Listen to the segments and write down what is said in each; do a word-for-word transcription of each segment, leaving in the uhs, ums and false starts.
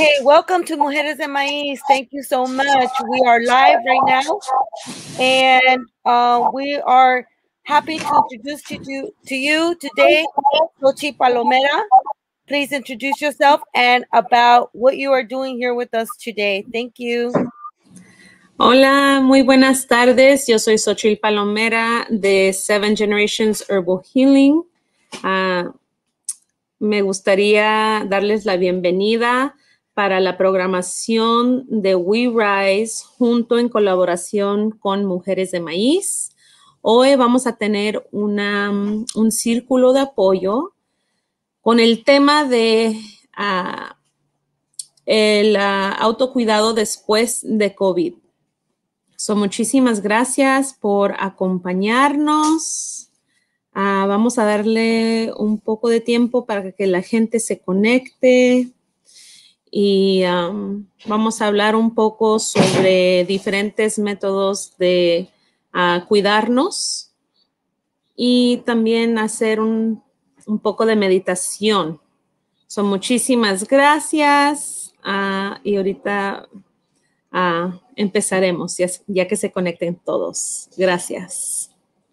Okay, welcome to Mujeres de Maíz. Thank you so much. We are live right now, and uh, we are happy to introduce to you, to you today, Xochitl Palomera. Please introduce yourself and about what you are doing here with us today. Thank you. Hola, muy buenas tardes. Yo soy Xochitl Palomera de Seven Generations Herbal Healing. Uh, me gustaría darles la bienvenida para la programación de We Rise junto en colaboración con Mujeres de Maíz. Hoy vamos a tener una, un círculo de apoyo con el tema de uh, el uh, autocuidado después de COVID. So, muchísimas gracias por acompañarnos. Uh, vamos a darle un poco de tiempo para que la gente se conecte y um, vamos a hablar un poco sobre diferentes métodos de uh, cuidarnos y también hacer un, un poco de meditación. So, muchísimas gracias uh, y ahorita uh, empezaremos ya, ya que se conecten todos. Gracias.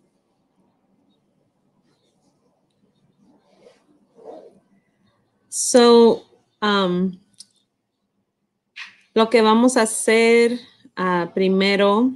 So, um, lo que vamos a hacer uh, primero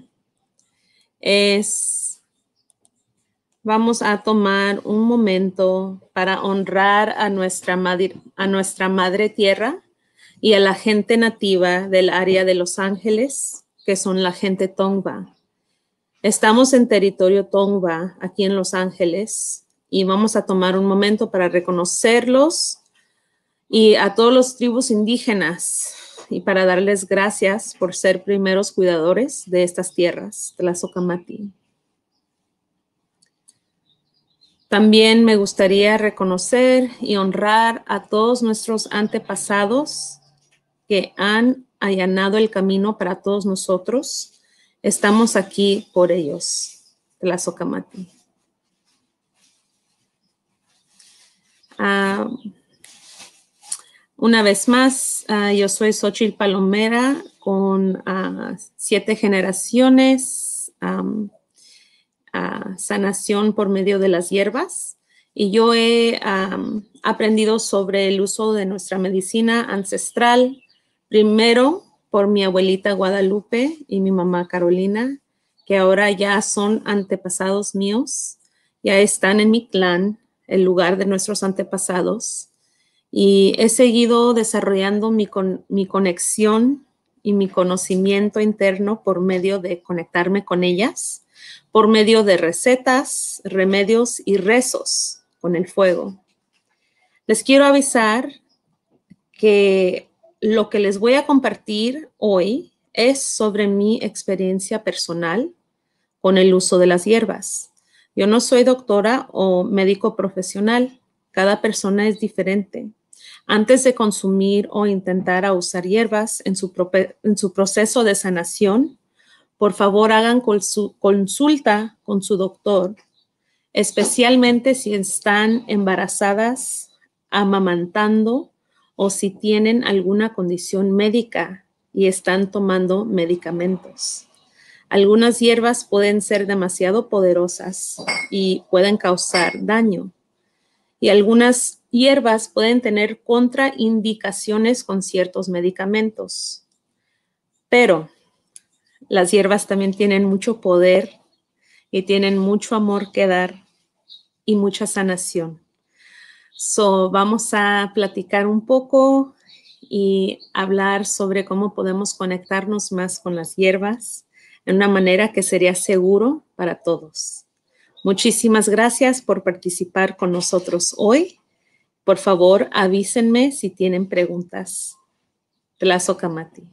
es, vamos a tomar un momento para honrar a nuestra madre, a nuestra madre tierra y a la gente nativa del área de Los Ángeles, que son la gente Tongva. Estamos en territorio Tongva, aquí en Los Ángeles, y vamos a tomar un momento para reconocerlos y a todos los tribus indígenas y para darles gracias por ser primeros cuidadores de estas tierras, Tlazocamati. También me gustaría reconocer y honrar a todos nuestros antepasados que han allanado el camino para todos nosotros. Estamos aquí por ellos, Tlazocamati. Uh, Una vez más, uh, yo soy Xochitl Palomera con uh, siete generaciones, um, uh, sanación por medio de las hierbas. Y yo he um, aprendido sobre el uso de nuestra medicina ancestral, primero por mi abuelita Guadalupe y mi mamá Carolina, que ahora ya son antepasados míos, ya están en mi clan, el lugar de nuestros antepasados. Y he seguido desarrollando mi, con, mi conexión y mi conocimiento interno por medio de conectarme con ellas, por medio de recetas, remedios y rezos con el fuego. Les quiero avisar que lo que les voy a compartir hoy es sobre mi experiencia personal con el uso de las hierbas. Yo no soy doctora o médico profesional. Cada persona es diferente. Antes de consumir o intentar a usar hierbas en su, en su proceso de sanación, por favor hagan consulta con su doctor, especialmente si están embarazadas, amamantando o si tienen alguna condición médica y están tomando medicamentos. Algunas hierbas pueden ser demasiado poderosas y pueden causar daño. Y algunas hierbas pueden tener contraindicaciones con ciertos medicamentos. Pero las hierbas también tienen mucho poder y tienen mucho amor que dar y mucha sanación. So, vamos a platicar un poco y hablar sobre cómo podemos conectarnos más con las hierbas de una manera que sería seguro para todos. Muchísimas gracias por participar con nosotros hoy. Por favor, avísenme si tienen preguntas. Tlazocamati.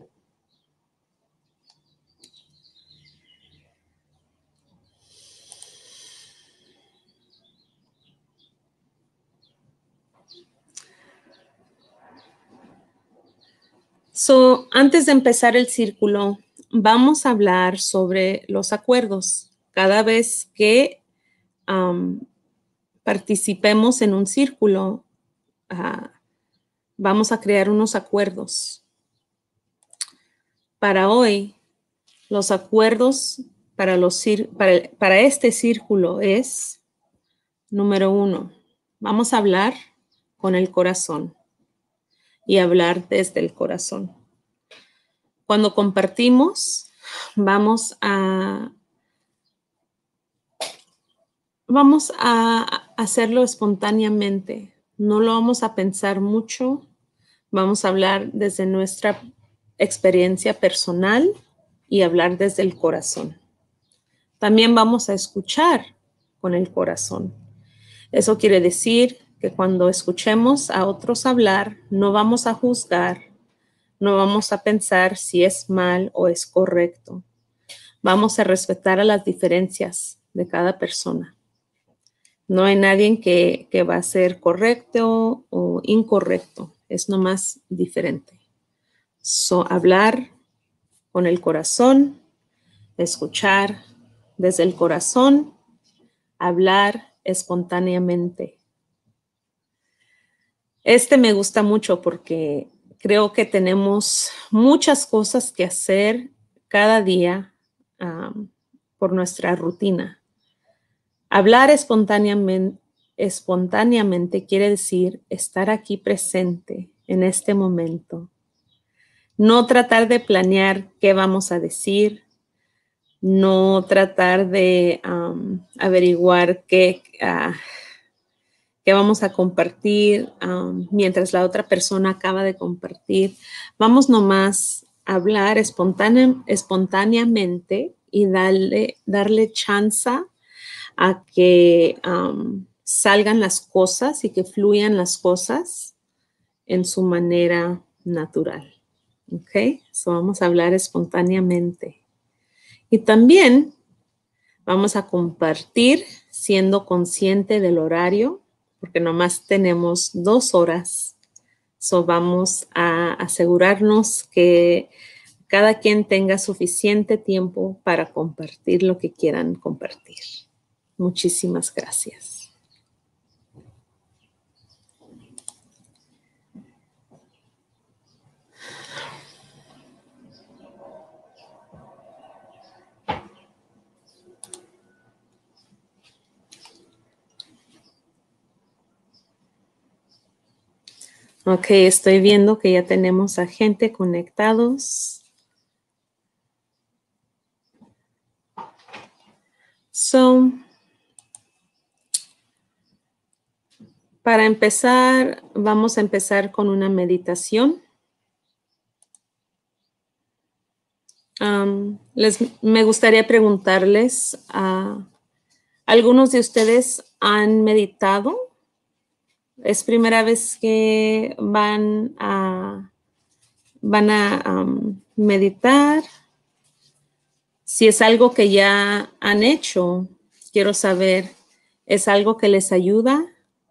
So, antes de empezar el círculo, vamos a hablar sobre los acuerdos. Cada vez que um, participemos en un círculo, uh, vamos a crear unos acuerdos. para hoy, los acuerdos para, los, para, para este círculo es, número uno, vamos a hablar con el corazón y hablar desde el corazón. Cuando compartimos, vamos a, vamos a hacerlo espontáneamente. No lo vamos a pensar mucho. Vamos a hablar desde nuestra experiencia personal y hablar desde el corazón. También vamos a escuchar con el corazón. Eso quiere decir que cuando escuchemos a otros hablar, no vamos a juzgar, no vamos a pensar si es mal o es correcto. Vamos a respetar a las diferencias de cada persona. No hay nadie que, que va a ser correcto o incorrecto. Es nomás diferente. So, hablar con el corazón, escuchar desde el corazón, hablar espontáneamente. Este me gusta mucho porque creo que tenemos muchas cosas que hacer cada día um, por nuestra rutina. Hablar espontáneamente, espontáneamente quiere decir estar aquí presente en este momento. No tratar de planear qué vamos a decir, no tratar de um, averiguar qué, uh, qué vamos a compartir um, mientras la otra persona acaba de compartir. Vamos nomás a hablar espontánea, espontáneamente y darle, darle chance a que um, salgan las cosas y que fluyan las cosas en su manera natural. ¿Ok? So vamos a hablar espontáneamente. Y también vamos a compartir siendo consciente del horario, porque nomás tenemos dos horas. So vamos a asegurarnos que cada quien tenga suficiente tiempo para compartir lo que quieran compartir. Muchísimas gracias. Ok, estoy viendo que ya tenemos a gente conectados. So, para empezar, vamos a empezar con una meditación. Um, les, me gustaría preguntarles, uh, ¿algunos de ustedes han meditado? ¿Es primera vez que van a, van a um, meditar? Si es algo que ya han hecho, quiero saber, ¿es algo que les ayuda?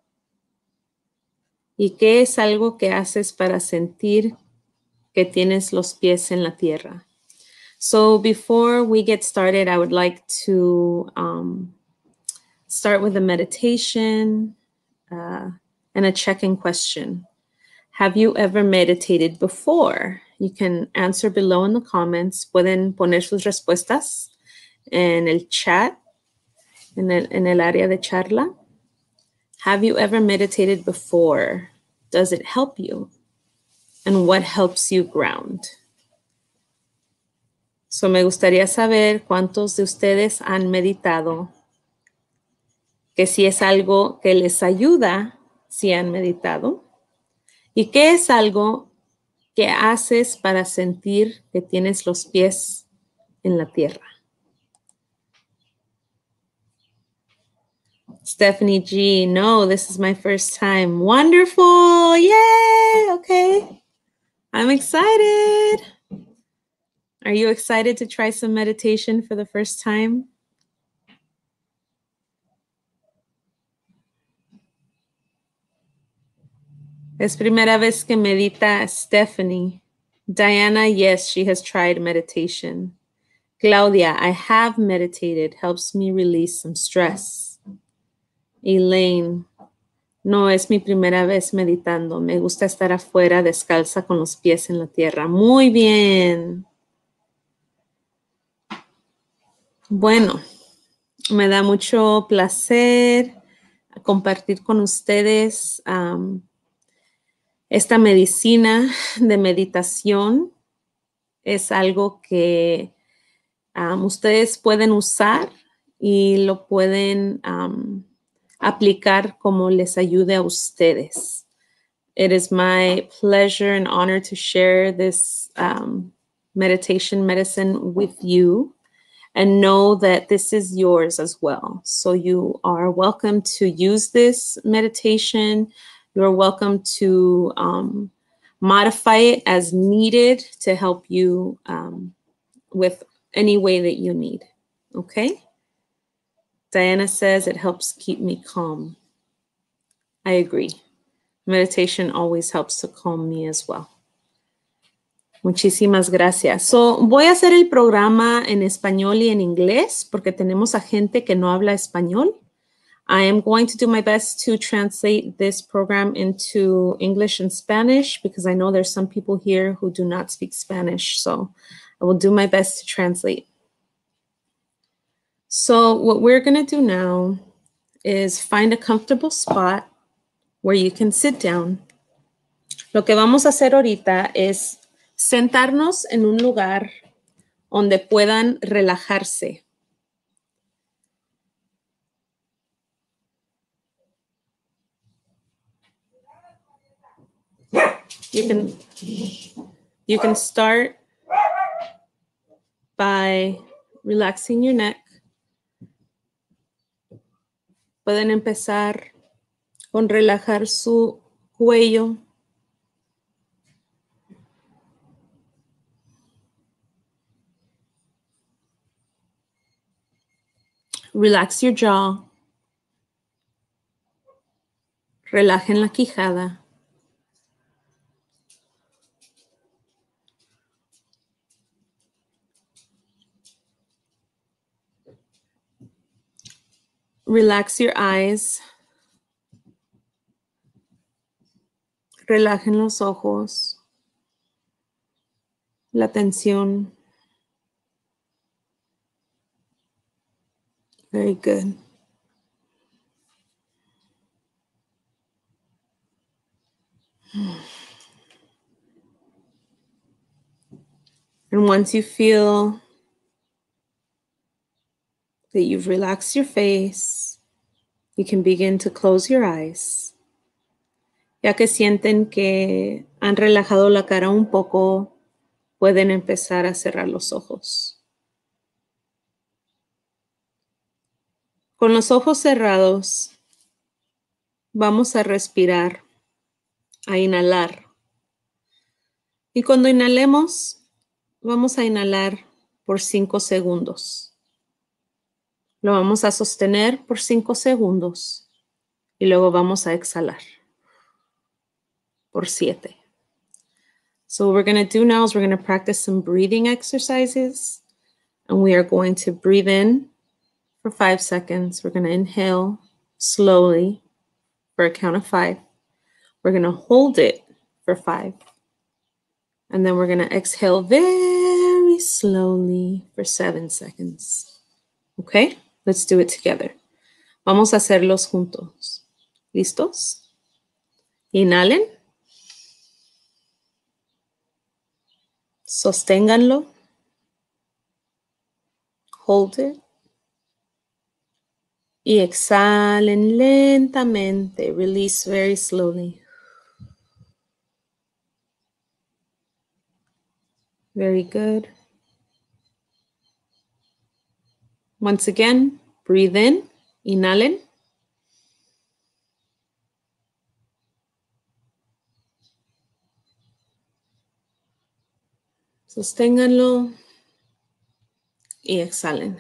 ¿Y qué es algo que haces para sentir que tienes los pies en la tierra? So before we get started, I would like to um, start with a meditation uh, and a check-in question. Have you ever meditated before? You can answer below in the comments. Pueden poner sus respuestas en el chat, en el, en el área de charla. Have you ever meditated before? Does it help you? And what helps you ground? So me gustaría saber cuántos de ustedes han meditado, que si es algo que les ayuda, si han meditado, y qué es algo que haces para sentir que tienes los pies en la tierra. Stephanie G, no, this is my first time. Wonderful, yay, okay. I'm excited. Are you excited to try some meditation for the first time? Es primera vez que medita Stephanie. Diana, yes, she has tried meditation. Claudia, I have meditated. Helps me release some stress. Elaine, no es mi primera vez meditando. Me gusta estar afuera descalza con los pies en la tierra. Muy bien. Bueno, me da mucho placer compartir con ustedes um, esta medicina de meditación. Es algo que um, ustedes pueden usar y lo pueden um, aplicar como les ayude a ustedes. It is my pleasure and honor to share this um, meditation medicine with you. And know that this is yours as well. So you are welcome to use this meditation. You're welcome to um, modify it as needed to help you um, with any way that you need. Okay? Diana says it helps keep me calm. I agree. Meditation always helps to calm me as well. Muchísimas gracias. So, voy a hacer el programa en español y en inglés porque tenemos a gente que no habla español. I am going to do my best to translate this program into English and Spanish because I know there's some people here who do not speak Spanish. So, I will do my best to translate. So, what we're going to do now is find a comfortable spot where you can sit down. Lo que vamos a hacer ahorita es sentarnos en un lugar donde puedan relajarse. You can, you can start by relaxing your neck. Pueden empezar con relajar su cuello. Relax your jaw. Relajen la quijada. Relax your eyes. Relajen los ojos. La tensión. Very good. And once you feel that you've relaxed your face, you can begin to close your eyes. Ya que sienten que han relajado la cara un poco, pueden empezar a cerrar los ojos. Con los ojos cerrados, vamos a respirar, a inhalar. Y cuando inhalemos, vamos a inhalar por cinco segundos. Lo vamos a sostener por cinco segundos y luego vamos a exhalar por siete. So what we're going to do now is we're going to practice some breathing exercises. And we are going to breathe in for five seconds. We're going to inhale slowly for a count of five. We're going to hold it for five. And then we're going to exhale very slowly for seven seconds. Okay? Let's do it together. Vamos a hacerlos juntos. ¿Listos? Inhalen. Sosténganlo. Hold it. Y exhalen lentamente. Release very slowly. Very good. Once again, breathe in. Inhalen. Sosténganlo y exhalen.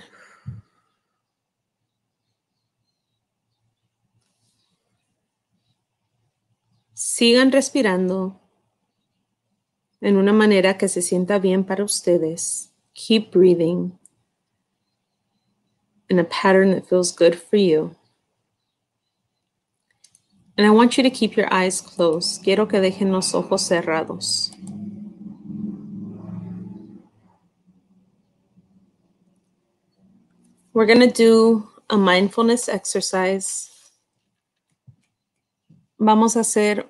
Sigan respirando en una manera que se sienta bien para ustedes. Keep breathing in a pattern that feels good for you. And I want you to keep your eyes closed. Quiero que dejen los ojos cerrados. We're going to do a mindfulness exercise. Vamos a hacer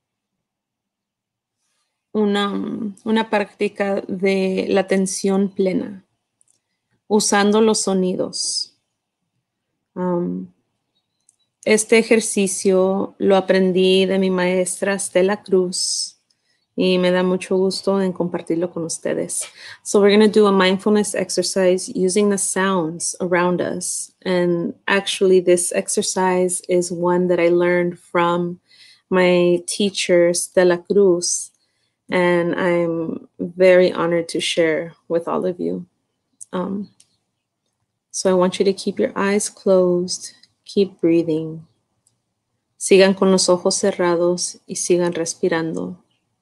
una, una práctica de la atención plena, usando los sonidos. Um, este ejercicio lo aprendí de mi maestra Stella Cruz y me da mucho gusto en compartirlo con ustedes. So we're going to do a mindfulness exercise using the sounds around us. And actually, this exercise is one that I learned from my teacher, Stella Cruz. And I'm very honored to share with all of you. Um, so I want you to keep your eyes closed, keep breathing. Sigan con los ojos cerrados y sigan respirando.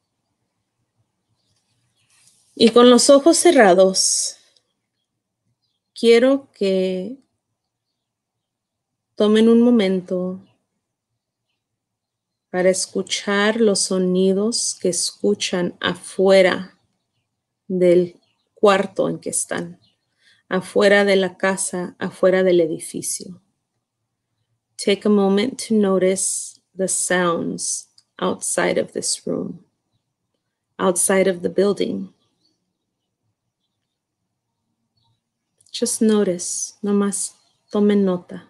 Y con los ojos cerrados, quiero que tomen un momento para escuchar los sonidos que escuchan afuera del cuarto en que están, afuera de la casa, afuera del edificio. Take a moment to notice the sounds outside of this room, outside of the building. Just notice, nomás tomen nota.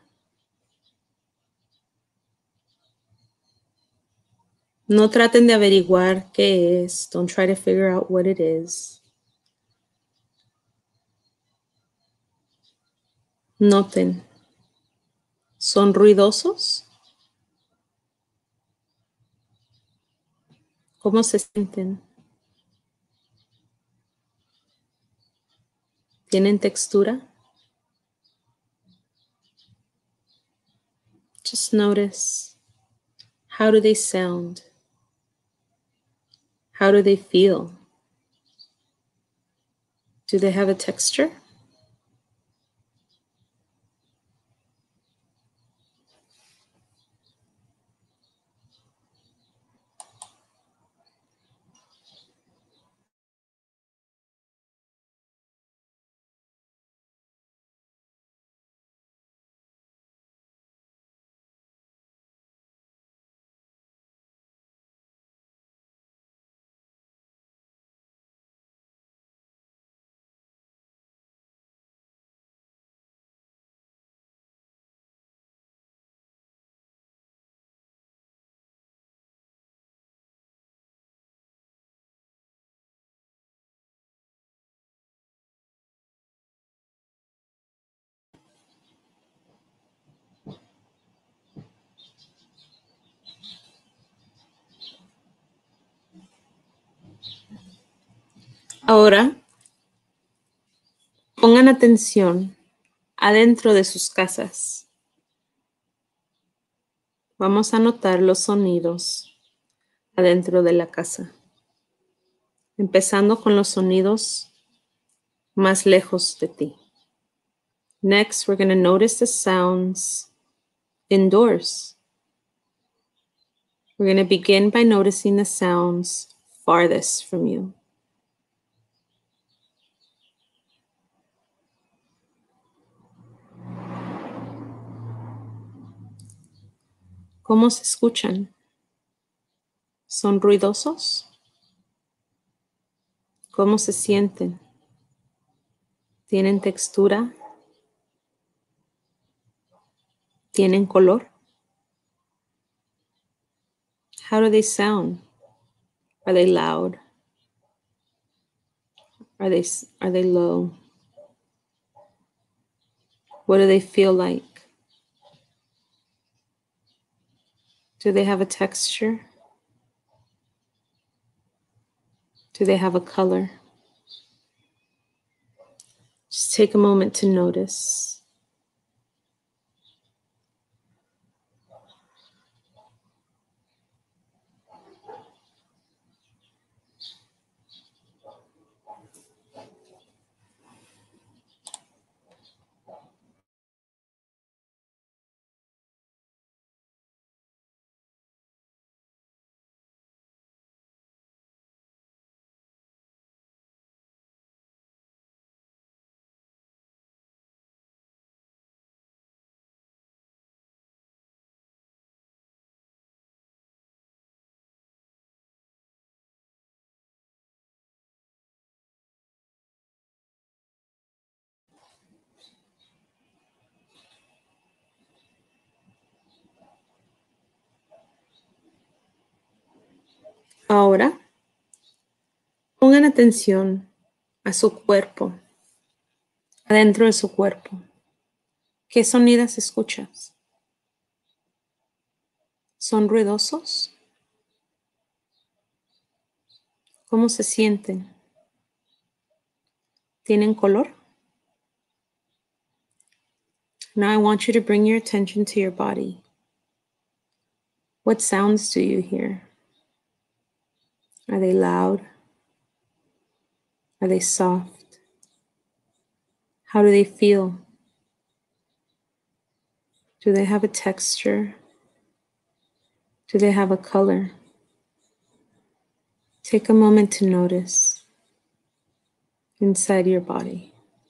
No traten de averiguar qué es. Don't try to figure out what it is. Noten. ¿Son ruidosos? ¿Cómo se sienten? ¿Tienen textura? Just notice. How do they sound? How do they feel? Do they have a texture? Ahora, pongan atención adentro de sus casas. Vamos a notar los sonidos adentro de la casa, empezando con los sonidos más lejos de ti. Next, we're going to notice the sounds indoors. We're going to begin by noticing the sounds farthest from you. ¿Cómo se escuchan? ¿Son ruidosos? ¿Cómo se sienten? ¿Tienen textura? ¿Tienen color? How do they sound? Are they loud? Are they, are they low? What do they feel like? Do they have a texture? Do they have a color? Just take a moment to notice. Ahora, pongan atención a su cuerpo, adentro de su cuerpo. ¿Qué sonidos escuchas? ¿Son ruidosos? ¿Cómo se sienten? ¿Tienen color? Now I want you to bring your attention to your body. What sounds do you hear? Are they loud? Are they soft? How do they feel? Do they have a texture? Do they have a color? Take a moment to notice inside your body.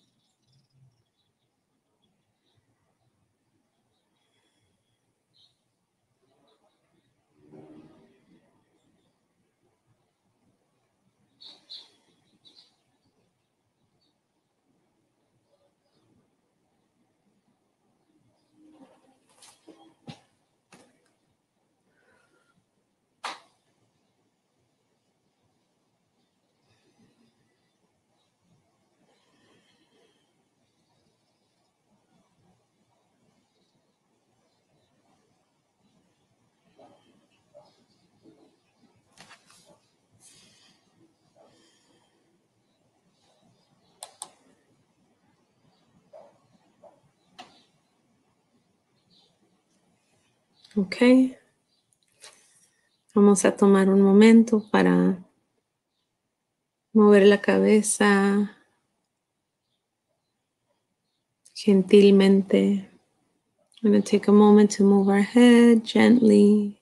Ok. Vamos a tomar un momento para mover la cabeza gentilmente. I'm going to take a moment to move our head gently.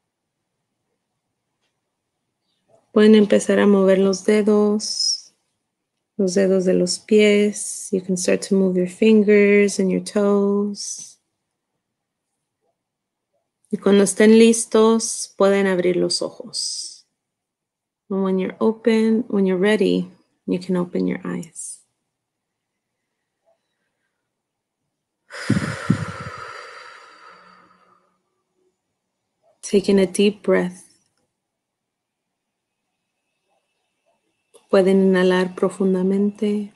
Pueden empezar a mover los dedos, los dedos de los pies. You can start to move your fingers and your toes. Y cuando estén listos, pueden abrir los ojos. And when you're open, when you're ready, you can open your eyes. Taking a deep breath. Pueden inhalar profundamente.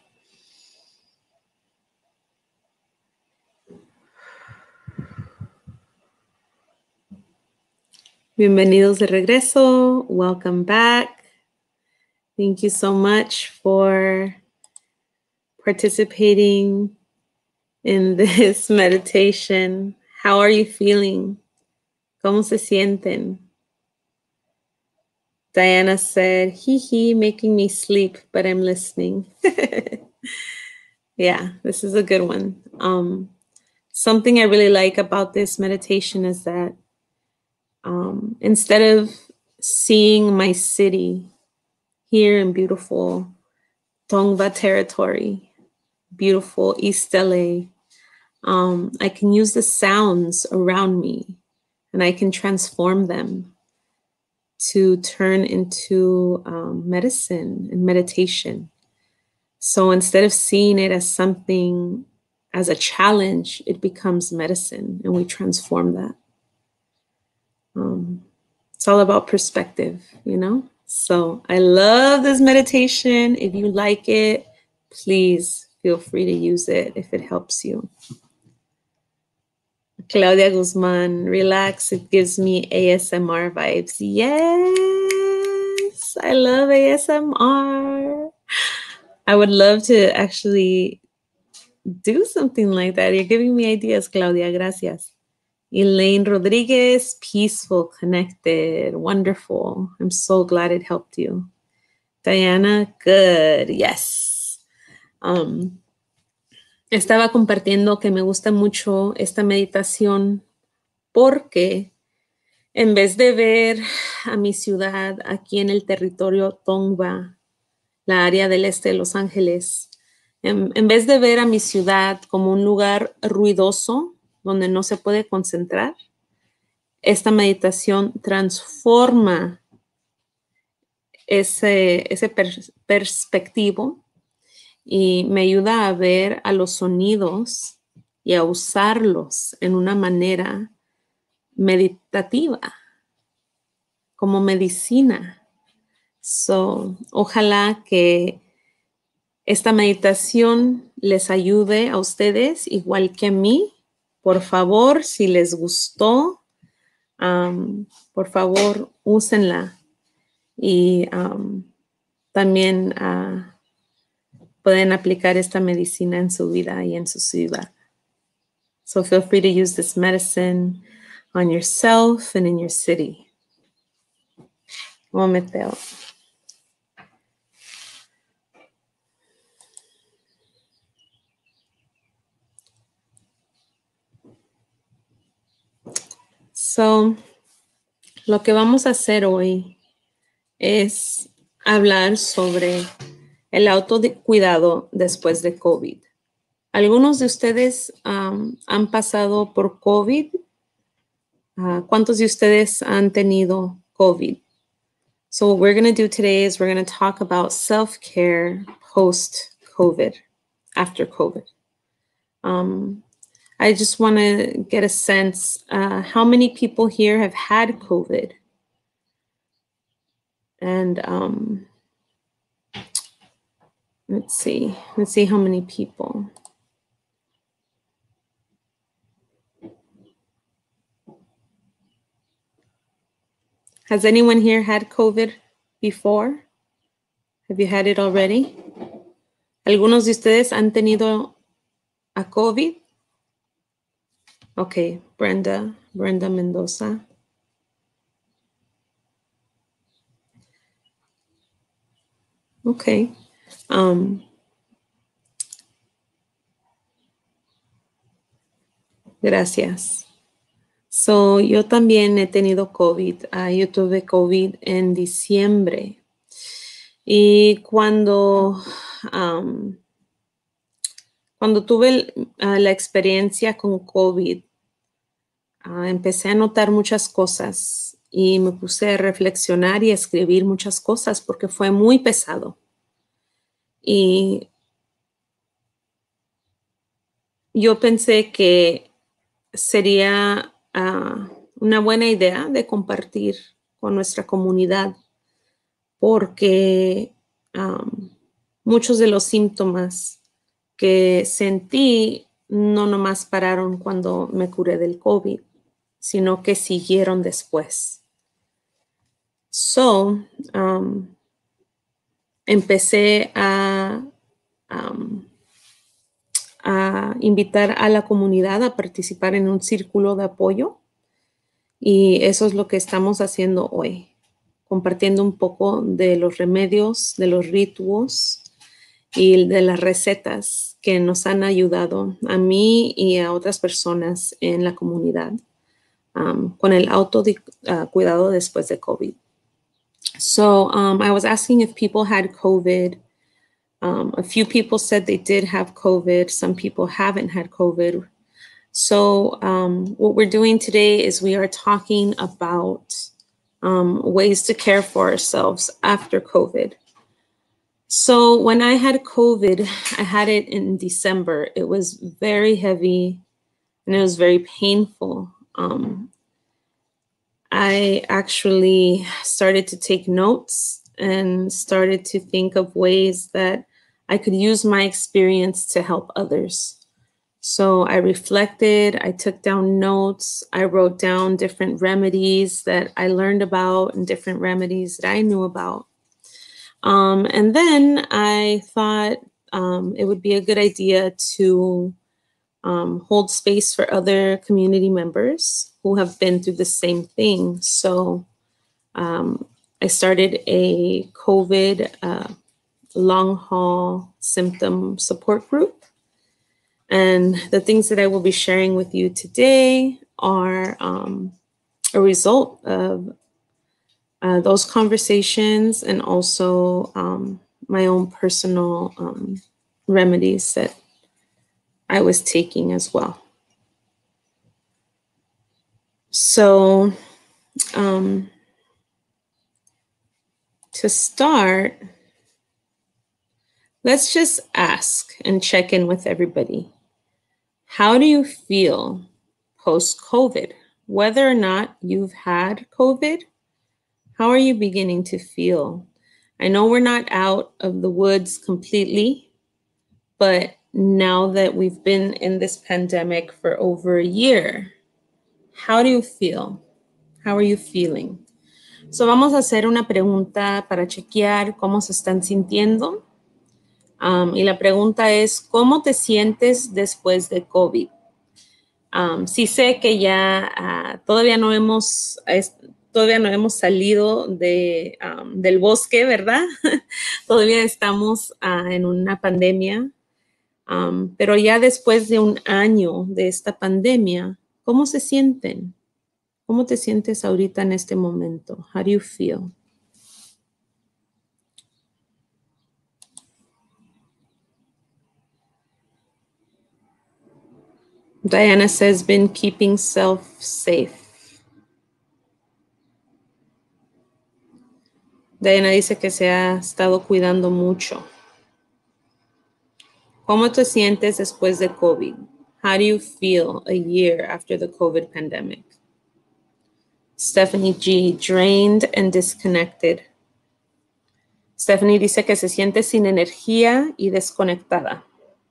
Bienvenidos de regreso. Welcome back. Thank you so much for participating in this meditation. How are you feeling? ¿Cómo se sienten? Diana said, hee hee, making me sleep, but I'm listening. Yeah, this is a good one. Um, something I really like about this meditation is that um, instead of seeing my city here in beautiful Tongva territory, beautiful East L A, um, I can use the sounds around me and I can transform them to turn into um, medicine and meditation. So instead of seeing it as something, as a challenge, it becomes medicine and we transform that. Um, it's all about perspective, you know? So I love this meditation. If you like it, please feel free to use it if it helps you. Claudia Guzman, relax. It gives me A S M R vibes. Yes, I love A S M R. I would love to actually do something like that. You're giving me ideas, Claudia. Gracias. Elaine Rodriguez, peaceful, connected, wonderful. I'm so glad it helped you. Diana, good. Yes. Um, Estaba compartiendo que me gusta mucho esta meditación porque en vez de ver a mi ciudad aquí en el territorio Tongva, la área del este de Los Ángeles, en, en vez de ver a mi ciudad como un lugar ruidoso donde no se puede concentrar, esta meditación transforma ese, ese pers- perspectivo y me ayuda a ver a los sonidos y a usarlos en una manera meditativa, como medicina. So, ojalá que esta meditación les ayude a ustedes igual que a mí. Por favor, si les gustó, um, por favor, úsenla. Y um, también uh, pueden aplicar esta medicina en su vida y en su ciudad. So feel free to use this medicine on yourself and in your city. Un momentito. So, lo que vamos a hacer hoy es hablar sobre el autocuidado después de COVID. ¿Algunos de ustedes um, han pasado por COVID? Uh, ¿Cuántos de ustedes han tenido COVID? So what we're going to do today is we're going to talk about self-care post-COVID, after COVID. Um, I just want to get a sense, uh, how many people here have had COVID? And um, let's see, let's see how many people. Has anyone here had COVID before? Have you had it already? ¿Algunos de ustedes han tenido a COVID? Okay, Brenda, Brenda Mendoza. Okay. Um, gracias. So, yo también he tenido COVID. Uh, yo tuve COVID en diciembre. Y cuando, um, cuando tuve uh, la experiencia con COVID, uh, empecé a notar muchas cosas y me puse a reflexionar y a escribir muchas cosas porque fue muy pesado. Y yo pensé que sería uh, una buena idea de compartir con nuestra comunidad porque um, muchos de los síntomas que sentí no nomás pararon cuando me curé del COVID, sino que siguieron después. So, um, empecé a, um, a invitar a la comunidad a participar en un círculo de apoyo y eso es lo que estamos haciendo hoy, compartiendo un poco de los remedios, de los rituales y de las recetas que nos han ayudado a mí y a otras personas en la comunidad um, con el autocuidado uh, después de COVID. So um, I was asking if people had COVID. Um, a few people said they did have COVID. Some people haven't had COVID. So um, what we're doing today is we are talking about um, ways to care for ourselves after COVID. So when I had COVID, I had it in December. It was very heavy and it was very painful. Um, I actually started to take notes and started to think of ways that I could use my experience to help others. So I reflected, I took down notes, I wrote down different remedies that I learned about and different remedies that I knew about. Um, and then I thought um, it would be a good idea to um, hold space for other community members who have been through the same thing. So um, I started a COVID uh, long haul symptom support group. And the things that I will be sharing with you today are um, a result of uh, those conversations and also um, my own personal um, remedies that I was taking as well. So um, to start, let's just ask and check in with everybody. How do you feel post-COVID? Whether or not you've had COVID, how are you beginning to feel? I know we're not out of the woods completely, but now that we've been in this pandemic for over a year, how do you feel? How are you feeling? So vamos a hacer una pregunta para chequear cómo se están sintiendo. Um, y la pregunta es, ¿cómo te sientes después de COVID? Um, sí sé que ya uh, todavía no hemos es, todavía no hemos salido de, um, del bosque, ¿verdad? Todavía estamos uh, en una pandemia, um, pero ya después de un año de esta pandemia, ¿cómo se sienten? ¿Cómo te sientes ahorita en este momento? How do you feel? Diana says, been keeping self safe. Diana dice que se ha estado cuidando mucho. ¿Cómo te sientes después de COVID? How do you feel a year after the COVID pandemic? Stephanie G, drained and disconnected. Stephanie dice que se siente sin energía y desconectada.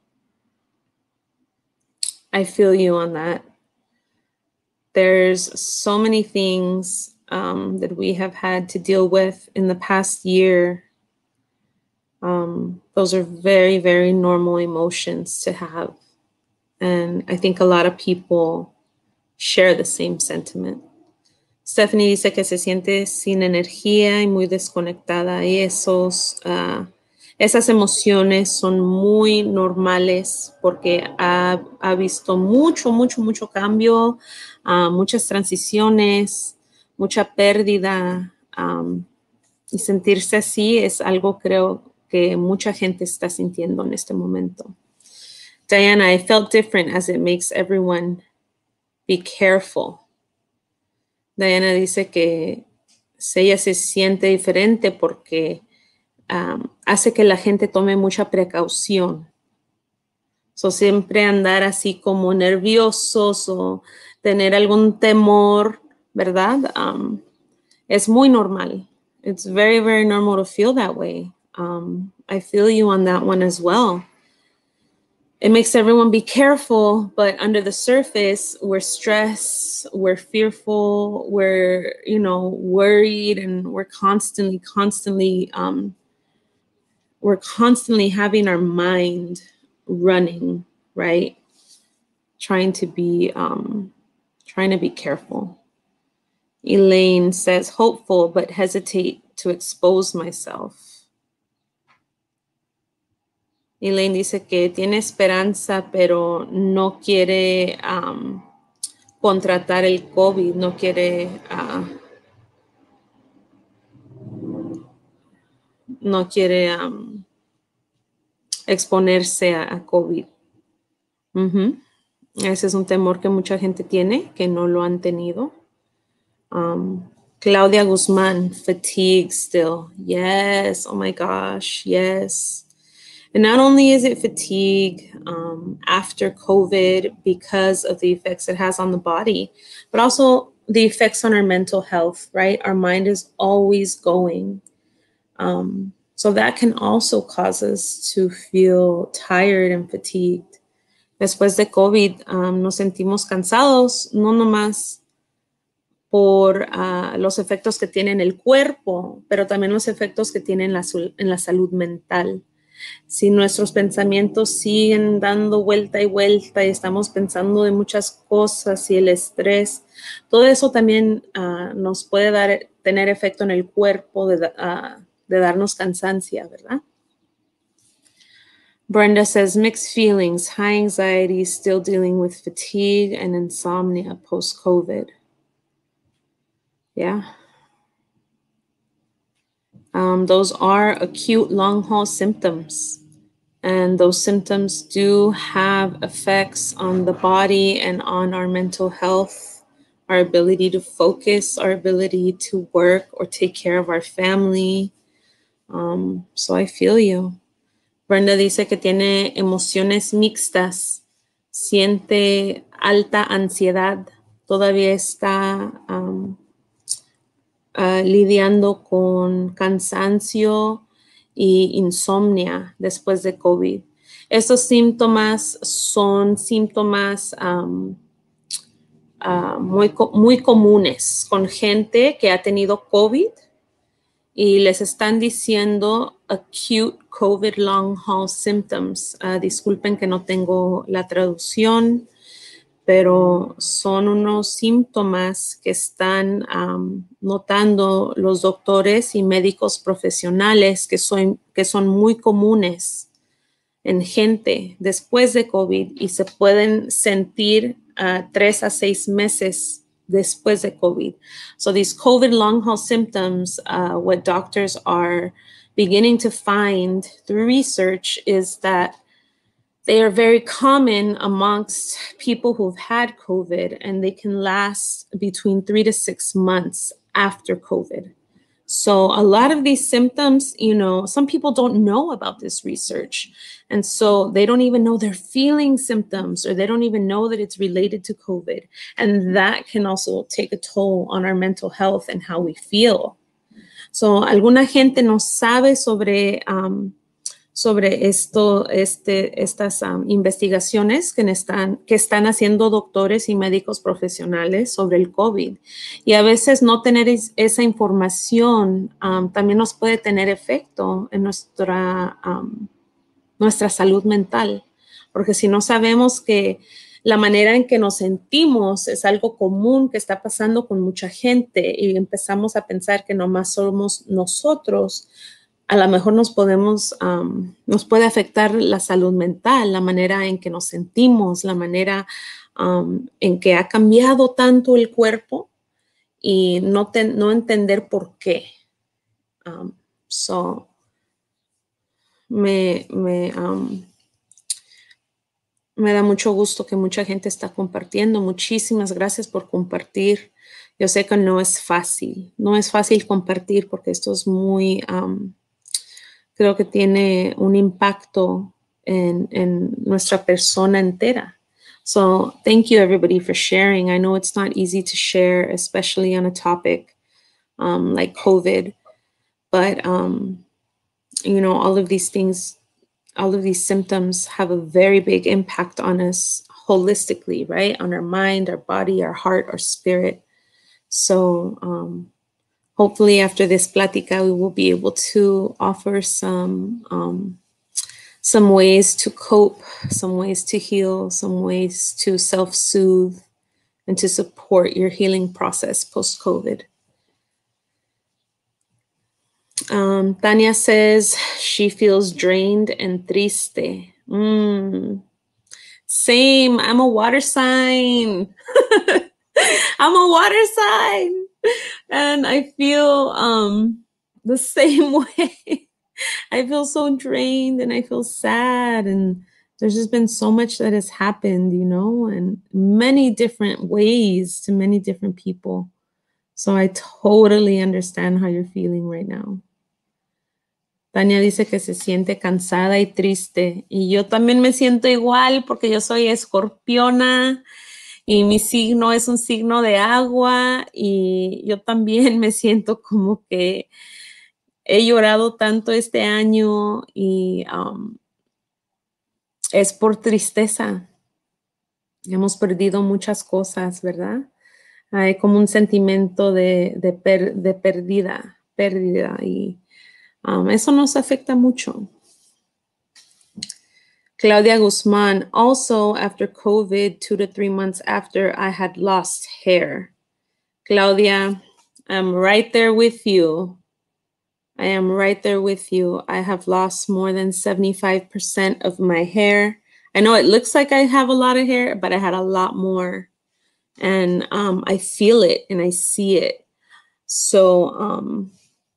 I feel you on that. There's so many things um, that we have had to deal with in the past year. Um, those are very, very normal emotions to have. And I think a lot of people share the same sentiment. Stephanie dice que se siente sin energía y muy desconectada, y esos, uh, esas emociones son muy normales porque ha, ha visto mucho, mucho, mucho cambio, uh, muchas transiciones, mucha pérdida, um, y sentirse así es algo, creo, que mucha gente está sintiendo en este momento. Diana, I felt different as it makes everyone be careful. Diana dice que ella se siente diferente porque um, hace que la gente tome mucha precaución. So, siempre andar así como nerviosos o tener algún temor, ¿verdad? Um, es muy normal. It's very, very normal to feel that way. Um, I feel you on that one as well. It makes everyone be careful, but under the surface, we're stressed, we're fearful, we're, you know, worried, and we're constantly, constantly, um, we're constantly having our mind running, right? Trying to be, um, trying to be careful. Elaine says, hopeful, but hesitate to expose myself. Elaine dice que tiene esperanza, pero no quiere um, contratar el COVID, no quiere, uh, no quiere um, exponerse a, a COVID. Uh-huh. Ese es un temor que mucha gente tiene, que no lo han tenido. Um, Claudia Guzmán, fatigue still. Yes, oh my gosh, yes. And not only is it fatigue um, after COVID because of the effects it has on the body, but also the effects on our mental health, right? Our mind is always going. Um, so that can also cause us to feel tired and fatigued. Después de COVID, um, nos sentimos cansados, no nomás por uh, los efectos que tiene en el cuerpo, pero también los efectos que tiene en la, en la salud mental. Si nuestros pensamientos siguen dando vuelta y vuelta y estamos pensando de muchas cosas y el estrés, todo eso también uh, nos puede dar, tener efecto en el cuerpo de, uh, de darnos cansancio, ¿verdad? Brenda says, mixed feelings, high anxiety, still dealing with fatigue and insomnia post-COVID. Yeah. Um, those are acute long-haul symptoms, and those symptoms do have effects on the body and on our mental health, our ability to focus, our ability to work or take care of our family. Um, so I feel you. Brenda dice que tiene emociones mixtas, siente alta ansiedad, todavía está... Um, uh, lidiando con cansancio y insomnia después de COVID. Estos síntomas son síntomas um, uh, muy, muy comunes con gente que ha tenido COVID y les están diciendo acute COVID long haul symptoms. Uh, disculpen que no tengo la traducción, pero son unos síntomas que están um, notando los doctores y médicos profesionales que son, que son muy comunes en gente después de COVID y se pueden sentir uh, tres a seis meses después de COVID. So these COVID long haul symptoms, uh, what doctors are beginning to find through research is that they are very common amongst people who've had COVID, and they can last between three to six months after COVID. So a lot of these symptoms, you know, some people don't know about this research. And so they don't even know they're feeling symptoms, or they don't even know that it's related to COVID. And that can also take a toll on our mental health and how we feel. So alguna gente no sabe sobre... Um, sobre esto, este, estas um, investigaciones que están, que están haciendo doctores y médicos profesionales sobre el COVID. Y a veces no tener es, esa información um, también nos puede tener efecto en nuestra, um, nuestra salud mental. Porque si no sabemos que la manera en que nos sentimos es algo común que está pasando con mucha gente y empezamos a pensar que nomás somos nosotros, a lo mejor nos podemos, um, nos puede afectar la salud mental, la manera en que nos sentimos, la manera um, en que ha cambiado tanto el cuerpo y no, te, no entender por qué. Um, so, me, me, um, me da mucho gusto que mucha gente está compartiendo. Muchísimas gracias por compartir. Yo sé que no es fácil, no es fácil compartir porque esto es muy... Um, creo que tiene un impacto en, en nuestra persona entera. So thank you everybody for sharing. I know it's not easy to share, especially on a topic um, like COVID, but um, you know, all of these things, all of these symptoms have a very big impact on us holistically, right? On our mind, our body, our heart, our spirit. So um, hopefully after this plática, we will be able to offer some, um, some ways to cope, some ways to heal, some ways to self-soothe, and to support your healing process post-COVID. Um, Tanya says she feels drained and triste. Mm. Same, I'm a water sign. I'm a water sign. And I feel um, the same way. I feel so drained and I feel sad. And there's just been so much that has happened, you know, in many different ways to many different people. So I totally understand how you're feeling right now. Tania dice que se siente cansada y triste. Y yo también me siento igual porque yo soy escorpiona. Y mi signo es un signo de agua y yo también me siento como que he llorado tanto este año y um, es por tristeza. Hemos perdido muchas cosas, ¿verdad? Hay como un sentimiento de, de, per, de pérdida, pérdida y um, eso nos afecta mucho. Claudia Guzman, also after COVID, two to three months after, I had lost hair. Claudia, I'm right there with you. I am right there with you. I have lost more than seventy-five percent of my hair. I know it looks like I have a lot of hair, but I had a lot more. And um, I feel it and I see it. So um,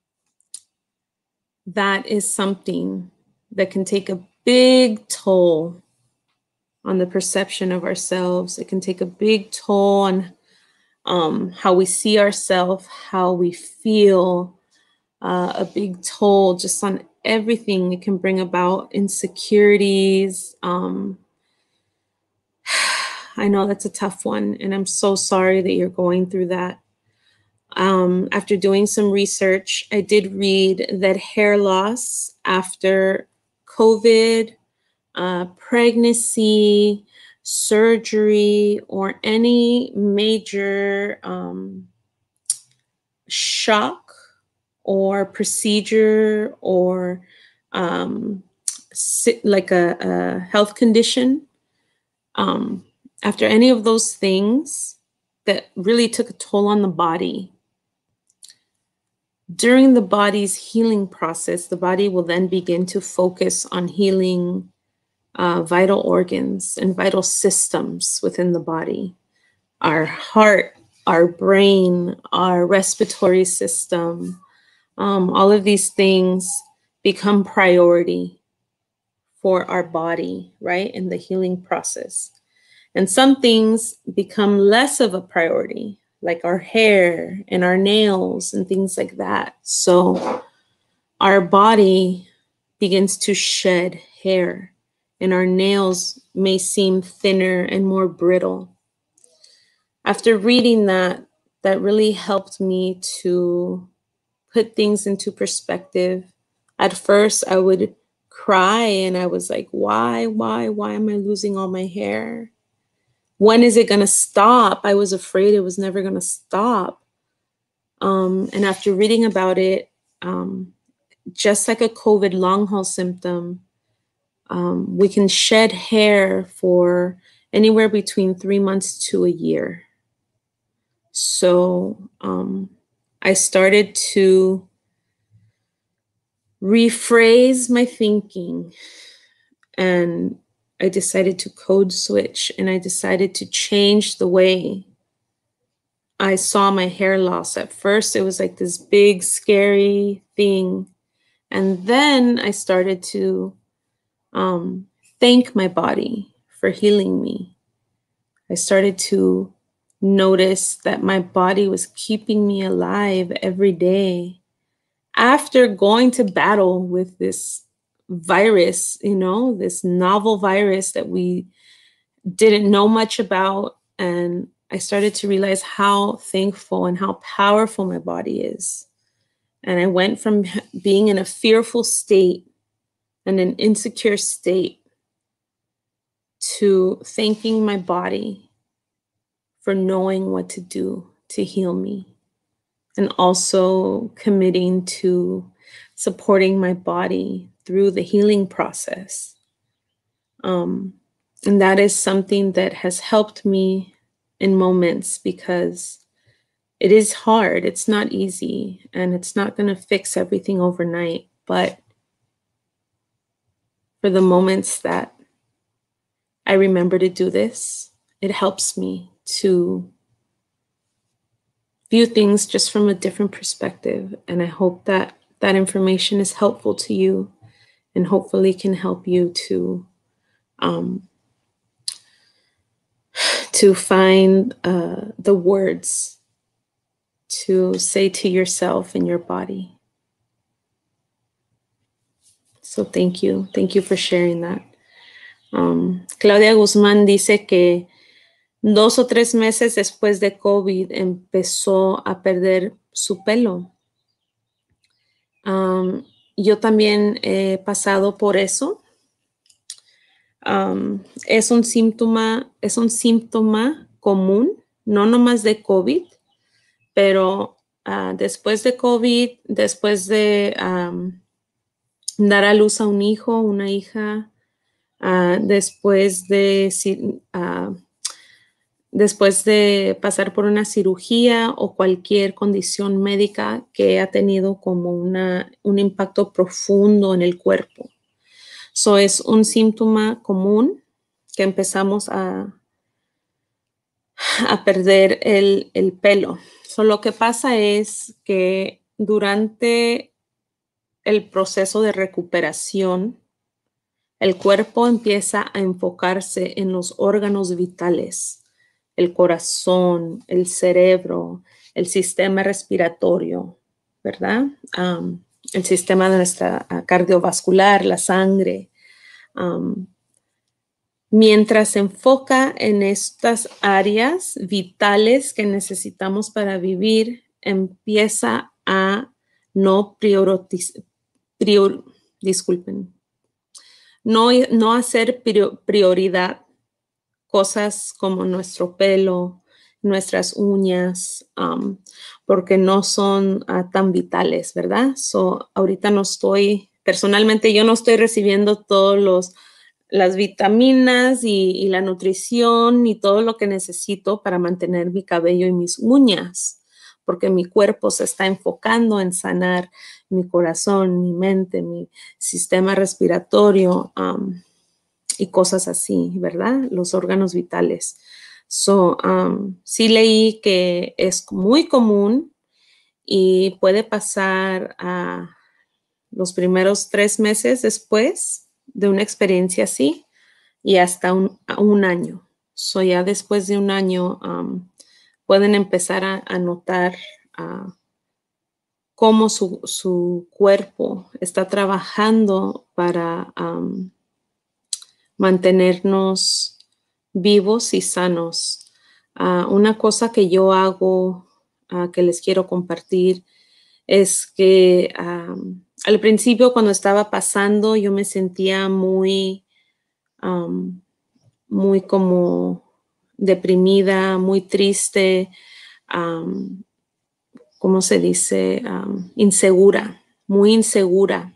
that is something that can take a big toll on the perception of ourselves. It can take a big toll on um, how we see ourselves, how we feel, uh, a big toll just on everything. It can bring about insecurities. Um, I know that's a tough one, and I'm so sorry that you're going through that. Um, after doing some research, I did read that hair loss after COVID, uh, pregnancy, surgery, or any major um, shock or procedure or um, like a, a health condition, um, after any of those things that really took a toll on the body, during the body's healing process, the body will then begin to focus on healing uh, vital organs and vital systems within the body. Our heart, our brain, our respiratory system, um, all of these things become priority for our body, right, in the healing process. And some things become less of a priority, like our hair and our nails and things like that. So our body begins to shed hair, and our nails may seem thinner and more brittle. After reading that, that really helped me to put things into perspective. At first, I would cry and I was like, why, why, why am I losing all my hair? When is it going to stop? I was afraid it was never going to stop. Um, and after reading about it, um, just like a COVID long haul symptom, um, we can shed hair for anywhere between three months to a year. So um, I started to rephrase my thinking, and I decided to code switch, and I decided to change the way I saw my hair loss. At first, it was like this big, scary thing. And then I started to um, thank my body for healing me. I started to notice that my body was keeping me alive every day. After going to battle with this virus, you know, this novel virus that we didn't know much about, and I started to realize how thankful and how powerful my body is. And I went from being in a fearful state and an insecure state to thanking my body for knowing what to do to heal me, and also committing to supporting my body through the healing process. Um, and that is something that has helped me in moments, because it is hard. It's not easy, and it's not going to fix everything overnight. But for the moments that I remember to do this, it helps me to view things just from a different perspective. And I hope that that information is helpful to you, and hopefully can help you to um, to find uh, the words to say to yourself and your body. So thank you. Thank you for sharing that. Um, Claudia Guzmán dice que dos o tres meses después de COVID empezó a perder su pelo. Um, yo también he pasado por eso. Um, es un síntoma, es un síntoma común, no nomás de COVID, pero uh, después de COVID, después de um, dar a luz a un hijo, una hija, uh, después de uh, después de pasar por una cirugía o cualquier condición médica que ha tenido como una, un impacto profundo en el cuerpo. So, es un síntoma común que empezamos a, a perder el, el pelo. So, lo que pasa es que durante el proceso de recuperación, el cuerpo empieza a enfocarse en los órganos vitales, el corazón, el cerebro, el sistema respiratorio, ¿verdad? Um, el sistema de nuestra uh, cardiovascular, la sangre. Um, mientras se enfoca en estas áreas vitales que necesitamos para vivir, empieza a no prioriz- prior, disculpen, no, no hacer prioridad cosas como nuestro pelo, nuestras uñas, um, porque no son uh, tan vitales, ¿verdad? So, ahorita no estoy, personalmente yo no estoy recibiendo todos los las vitaminas y, y la nutrición y todo lo que necesito para mantener mi cabello y mis uñas, porque mi cuerpo se está enfocando en sanar mi corazón, mi mente, mi sistema respiratorio um, y cosas así, ¿verdad? Los órganos vitales. So, um, sí leí que es muy común y puede pasar a los primeros tres meses después de una experiencia así y hasta un, un año. So ya después de un año um, pueden empezar a, a notar uh, cómo su, su, cuerpo está trabajando para um, mantenernos vivos y sanos. Uh, una cosa que yo hago, uh, que les quiero compartir, es que um, al principio cuando estaba pasando yo me sentía muy, um, muy como deprimida, muy triste, um, ¿cómo se dice? Um, insegura, muy insegura,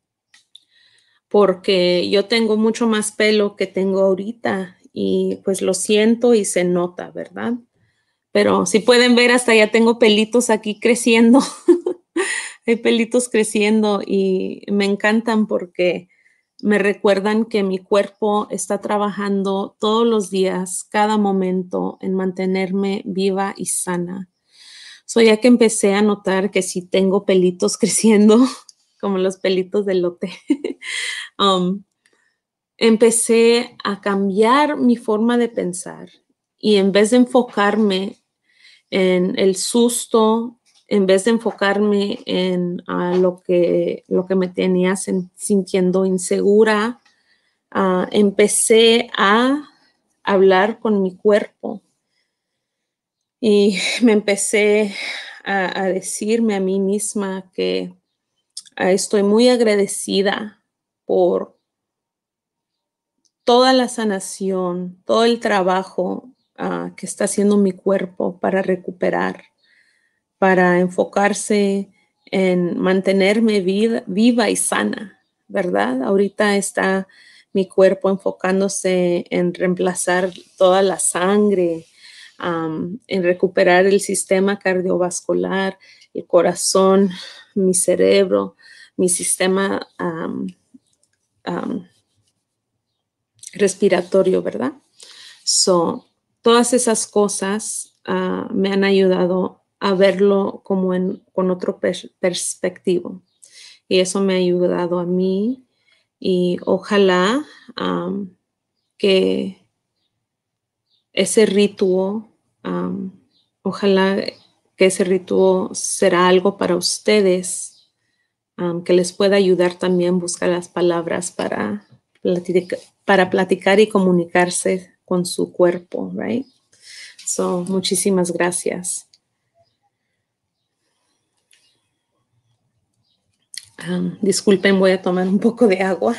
porque yo tengo mucho más pelo que tengo ahorita y pues lo siento y se nota, ¿verdad? Pero si pueden ver, hasta ya tengo pelitos aquí creciendo. Hay pelitos creciendo y me encantan porque me recuerdan que mi cuerpo está trabajando todos los días, cada momento, en mantenerme viva y sana. So, ya que empecé a notar que sí tengo pelitos creciendo, como los pelitos de elote, um, empecé a cambiar mi forma de pensar y en vez de enfocarme en el susto, en vez de enfocarme en uh, lo, que, lo que me tenía sintiendo insegura, uh, empecé a hablar con mi cuerpo y me empecé a, a decirme a mí misma que uh, estoy muy agradecida por toda la sanación, todo el trabajo uh, que está haciendo mi cuerpo para recuperar, para enfocarse en mantenerme viva, viva y sana, ¿verdad? Ahorita está mi cuerpo enfocándose en reemplazar toda la sangre, um, en recuperar el sistema cardiovascular, el corazón, mi cerebro, mi sistema um, um, respiratorio, ¿verdad? So, todas esas cosas uh, me han ayudado a verlo como en, con otro per perspectivo. Y eso me ha ayudado a mí y ojalá um, que ese ritual, um, ojalá que ese ritual será algo para ustedes, um, que les pueda ayudar también a buscar las palabras para platicar, para platicar y comunicarse con su cuerpo, right? So, muchísimas gracias. Um, disculpen, voy a tomar un poco de agua.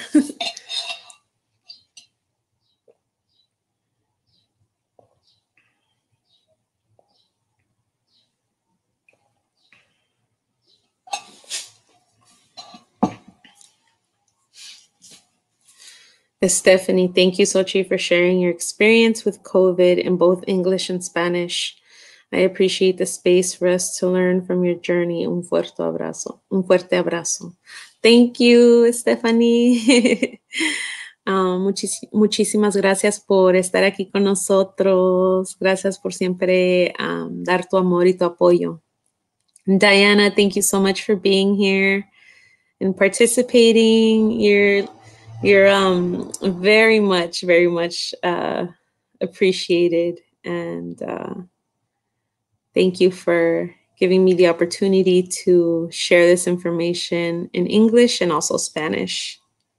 Stephanie, thank you, Sochi, for sharing your experience with COVID in both English and Spanish. I appreciate the space for us to learn from your journey. Un fuerte abrazo. Un fuerte abrazo. Thank you, Stephanie. um, muchis muchísimas gracias por estar aquí con nosotros. Gracias por siempre um, dar tu amor y tu apoyo. Diana, thank you so much for being here and participating. You're You're um, very much, very much uh, appreciated. And uh, thank you for giving me the opportunity to share this information in English and also Spanish.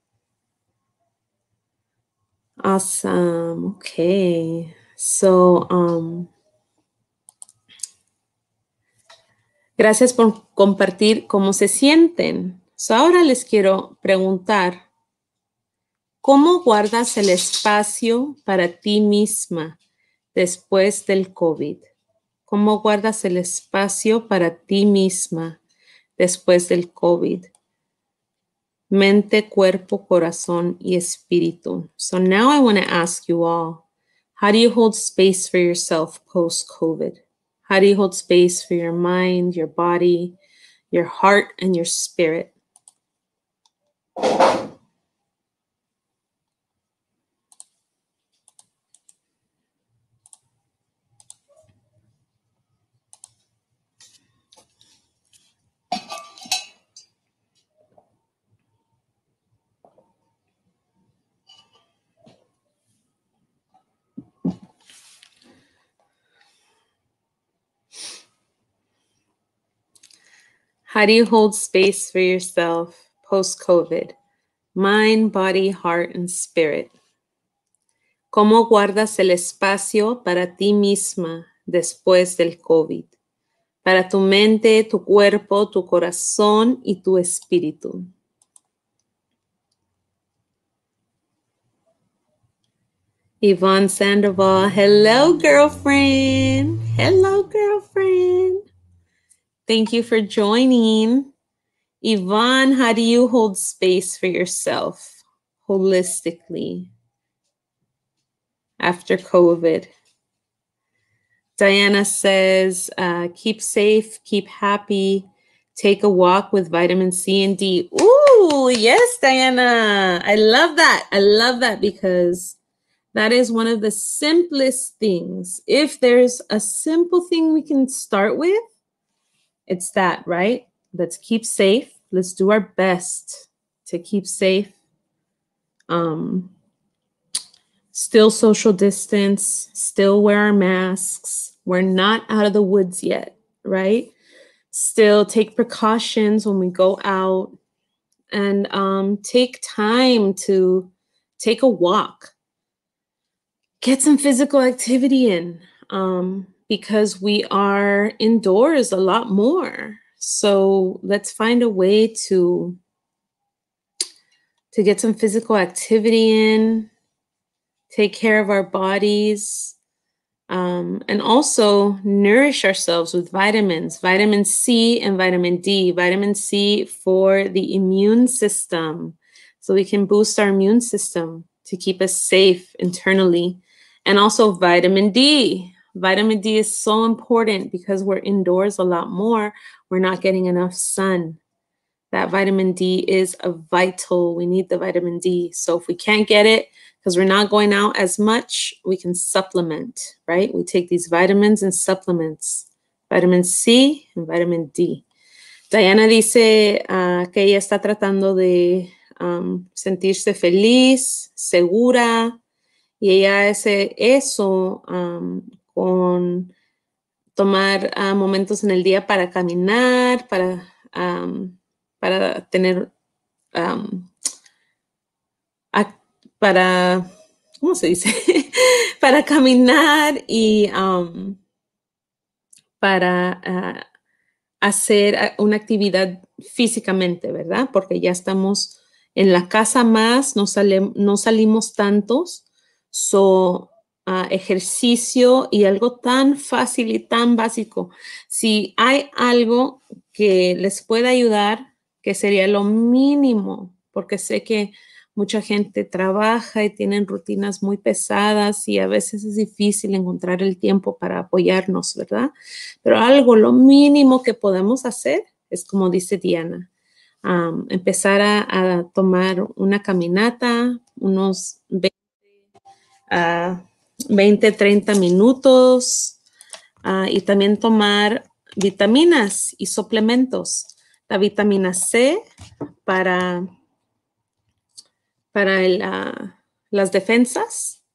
Awesome. Okay. So, um, Gracias por compartir cómo se sienten. So, ahora les quiero preguntar, ¿cómo guardas el espacio para ti misma después del COVID? ¿Cómo guardas el espacio para ti misma después del COVID? Mente, cuerpo, corazón y espíritu. So now I want to ask you all, how do you hold space for yourself post-COVID? How do you hold space for your mind, your body, your heart, and your spirit? How do you hold space for yourself post-COVID? Mind, body, heart, and spirit. ¿Cómo guardas el espacio para ti misma después del COVID? Para tu mente, tu cuerpo, tu corazón y tu espíritu. Yvonne Sandoval, hello, girlfriend. Hello, girlfriend. Thank you for joining. Yvonne, how do you hold space for yourself holistically after COVID? Diana says, uh, keep safe, keep happy, take a walk with vitamin C and D. Ooh, yes, Diana. I love that. I love that because that is one of the simplest things. If there's a simple thing we can start with, it's that, right? Let's keep safe. Let's do our best to keep safe. Um, still social distance, still wear our masks. We're not out of the woods yet, right? Still take precautions when we go out and um, take time to take a walk. Get some physical activity in um, because we are indoors a lot more. So let's find a way to, to get some physical activity in, take care of our bodies, um, and also nourish ourselves with vitamins, vitamin C and vitamin D. Vitamin C for the immune system, so we can boost our immune system to keep us safe internally. And also vitamin D. Vitamin D is so important because we're indoors a lot more. We're not getting enough sun. That vitamin D is a vital. We need the vitamin D. So if we can't get it, because we're not going out as much, we can supplement, right? We take these vitamins and supplements, vitamin C and vitamin D. Diana dice uh, que ella está tratando de um, sentirse feliz, segura, y ella hace eso um, con tomar uh, momentos en el día para caminar, para, um, para tener, um, para, ¿cómo se dice? Para caminar y um, para uh, hacer una actividad físicamente, ¿verdad? Porque ya estamos en la casa más, no, sale, no salimos tantos. So, uh, ejercicio y algo tan fácil y tan básico. Si hay algo que les pueda ayudar, que sería lo mínimo, porque sé que mucha gente trabaja y tienen rutinas muy pesadas y a veces es difícil encontrar el tiempo para apoyarnos, ¿verdad? Pero algo, lo mínimo que podemos hacer es como dice Diana, um, empezar a, a tomar una caminata, unos Uh, veinte, treinta minutos uh, y también tomar vitaminas y suplementos. La vitamina C para, para el, uh, las defensas,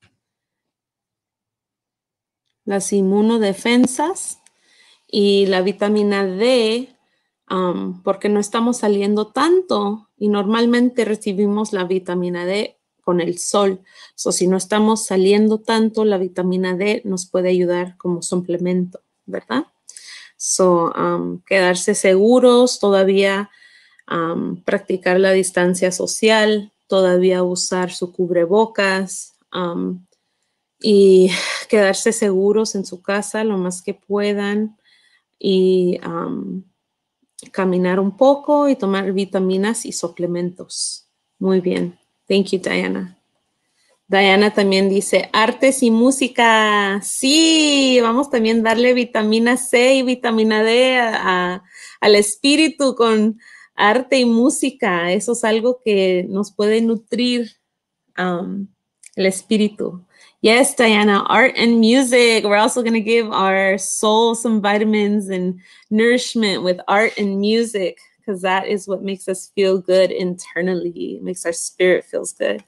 las inmunodefensas y la vitamina D um, porque no estamos saliendo tanto y normalmente recibimos la vitamina D con el sol. So, si no estamos saliendo tanto, la vitamina D nos puede ayudar como suplemento, ¿verdad? So, um, quedarse seguros, todavía um, practicar la distancia social, todavía usar su cubrebocas um, y quedarse seguros en su casa lo más que puedan y um, caminar un poco y tomar vitaminas y suplementos. Muy bien. Thank you, Diana. Diana también dice, artes y música. Sí, vamos también a darle vitamina C y vitamina D a, a, al espíritu con arte y música. Eso es algo que nos puede nutrir um, el espíritu. Yes, Diana, art and music. We're also going to give our soul some vitamins and nourishment with art and music, because that is what makes us feel good internally. It makes our spirit feels good.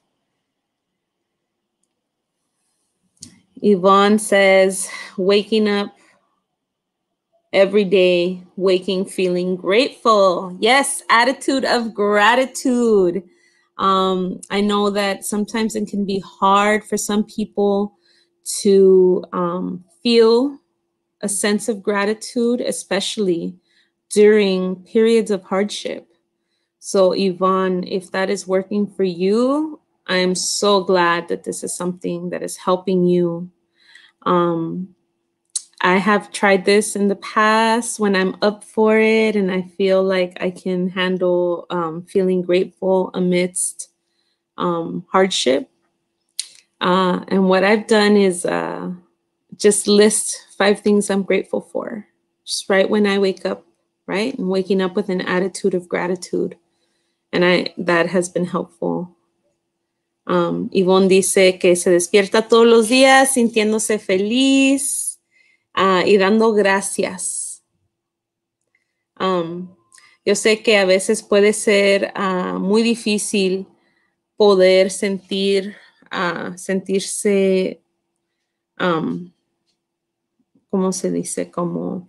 Yvonne says, waking up every day, waking feeling grateful. Yes, attitude of gratitude. Um, I know that sometimes it can be hard for some people to um, feel a sense of gratitude, especially during periods of hardship. So Yvonne, if that is working for you, I am so glad that this is something that is helping you. Um, I have tried this in the past when I'm up for it and I feel like I can handle um, feeling grateful amidst um, hardship. Uh, and what I've done is uh, just list five things I'm grateful for, just right when I wake up, right? And waking up with an attitude of gratitude. And I that has been helpful. Um, Yvonne dice que se despierta todos los días sintiéndose feliz uh, y dando gracias. Um, yo sé que a veces puede ser uh, muy difícil poder sentir, uh, sentirse, um, ¿cómo se dice? Como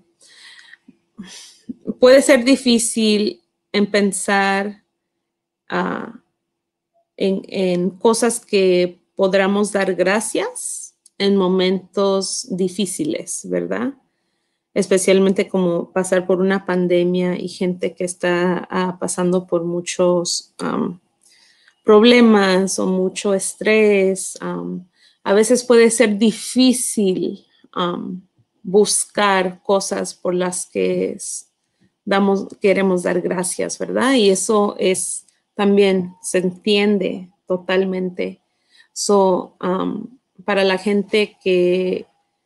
puede ser difícil en pensar uh, En, en cosas que podamos dar gracias en momentos difíciles, ¿verdad? Especialmente como pasar por una pandemia y gente que está uh, pasando por muchos um, problemas o mucho estrés. Um, a veces puede ser difícil um, buscar cosas por las que damos, queremos dar gracias, ¿verdad? Y eso es también se entiende totalmente. So, um, para la gente que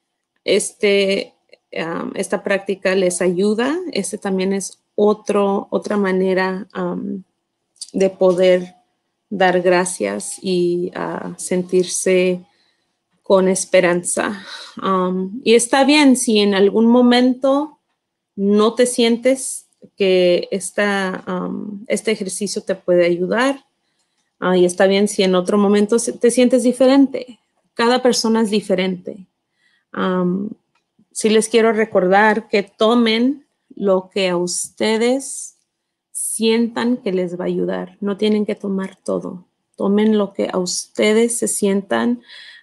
este, um, esta práctica les ayuda, este también es otro, otra manera um, de poder dar gracias y uh, sentirse con esperanza. Um, y está bien si en algún momento no te sientes que esta, um, este ejercicio te puede ayudar. Uh, y está bien si en otro momento te sientes diferente. Cada persona es diferente. Um, sí les quiero recordar que tomen lo que a ustedes sientan que les va a ayudar. No tienen que tomar todo. Tomen lo que a ustedes se sientan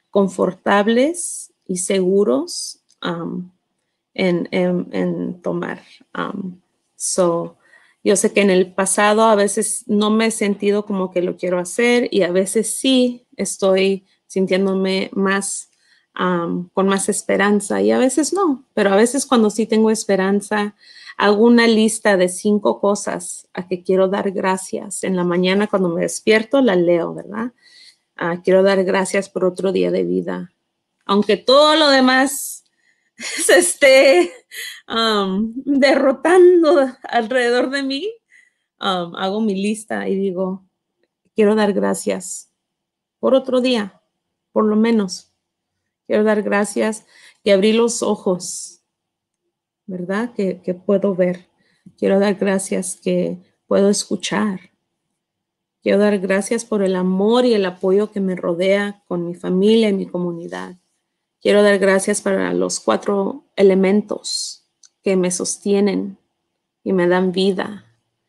confortables y seguros um, en, en, en tomar. Um, So, yo sé que en el pasado a veces no me he sentido como que lo quiero hacer y a veces sí estoy sintiéndome más, um, con más esperanza y a veces no, pero a veces cuando sí tengo esperanza, hago una lista de cinco cosas a que quiero dar gracias. En la mañana cuando me despierto la leo, ¿verdad? Uh, quiero dar gracias por otro día de vida. Aunque todo lo demás se esté um, derrotando alrededor de mí, um, hago mi lista y digo, quiero dar gracias por otro día, por lo menos. Quiero dar gracias y abrir los ojos, ¿verdad? Que, que puedo ver. Quiero dar gracias que puedo escuchar. Quiero dar gracias por el amor y el apoyo que me rodea con mi familia y mi comunidad. Quiero dar gracias para los cuatro elementos que me sostienen y me dan vida.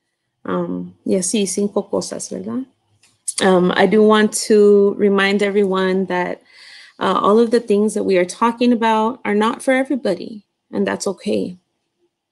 Um, y así, cinco cosas, ¿verdad? Um, I do want to remind everyone that uh, all of the things that we are talking about are not for everybody, and that's okay.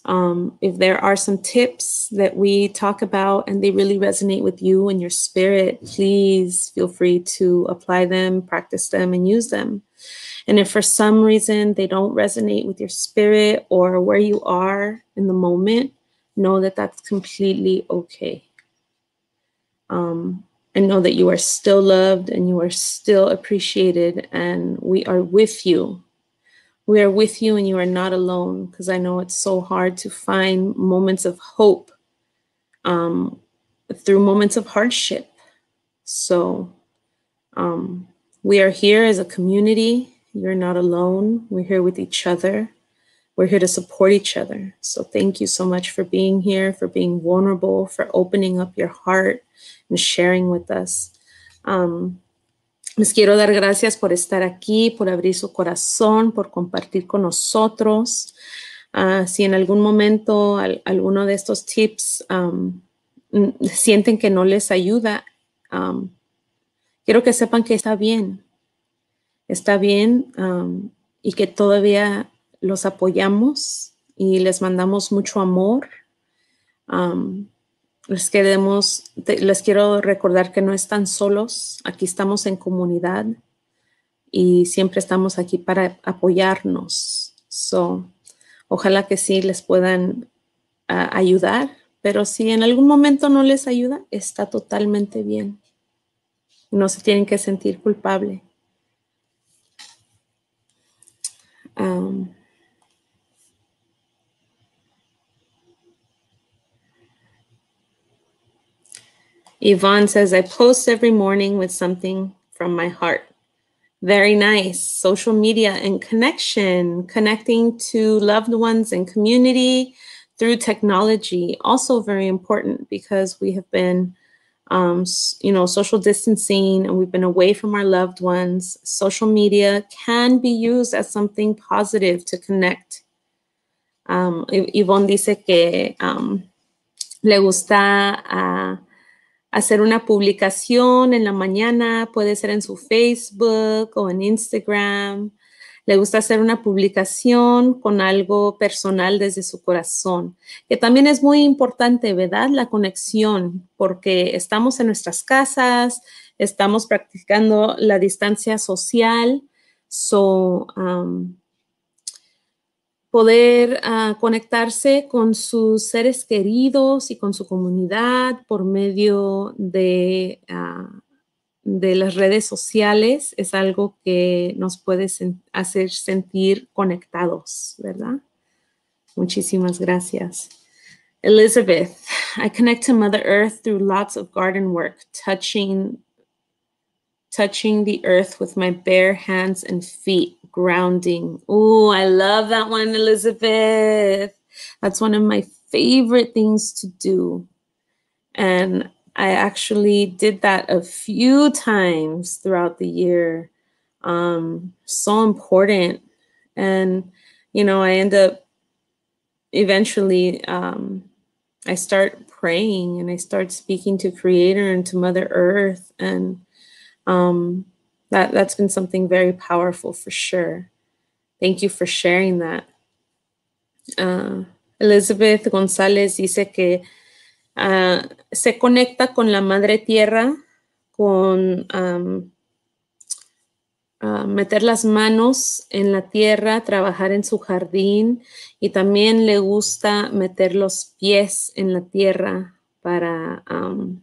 Um, if there are some tips that we talk about and they really resonate with you and your spirit, please feel free to apply them, practice them, and use them. And if for some reason they don't resonate with your spirit or where you are in the moment, know that that's completely okay. Um, and know that you are still loved and you are still appreciated, and we are with you. We are with you and you are not alone, because I know it's so hard to find moments of hope um, through moments of hardship. So um, we are here as a community. You're not alone. We're here with each other. We're here to support each other. So thank you so much for being here, for being vulnerable, for opening up your heart and sharing with us. Um, Les quiero dar gracias por estar aquí, por abrir su corazón, por compartir con nosotros. Uh, si en algún momento al, alguno de estos tips um, sienten que no les ayuda, um, quiero que sepan que está bien. Está bien um, y que todavía los apoyamos y les mandamos mucho amor. Um, Les queremos, les quiero recordar que no están solos. Aquí estamos en comunidad y siempre estamos aquí para apoyarnos. So, ojalá que sí les puedan uh, ayudar, pero si en algún momento no les ayuda, está totalmente bien. No se tienen que sentir culpable. Um, Yvonne says, I post every morning with something from my heart. Very nice. Social media and connection, connecting to loved ones and community through technology. Also very important, because we have been, um, you know, social distancing and we've been away from our loved ones. Social media can be used as something positive to connect. Um, Yvonne dice que um, le gusta uh, hacer una publicación en la mañana, puede ser en su Facebook o en Instagram. Le gusta hacer una publicación con algo personal desde su corazón, que también es muy importante, ¿verdad? La conexión, porque estamos en nuestras casas, estamos practicando la distancia social. So, um, poder uh, conectarse con sus seres queridos y con su comunidad por medio de, uh, de las redes sociales es algo que nos puede sen- hacer sentir conectados, ¿verdad? Muchísimas gracias. Elizabeth, I connect to Mother Earth through lots of garden work, touching touching the earth with my bare hands and feet, grounding. Oh, I love that one, Elizabeth. That's one of my favorite things to do. And I actually did that a few times throughout the year. Um, so important. And, you know, I end up eventually, um, I start praying and I start speaking to Creator and to Mother Earth. And Um, that, that's been something very powerful for sure. Thank you for sharing that. Uh, Elizabeth González dice que uh, se conecta con la Madre Tierra, con um, uh, meter las manos en la tierra, trabajar en su jardín, y también le gusta meter los pies en la tierra para, um,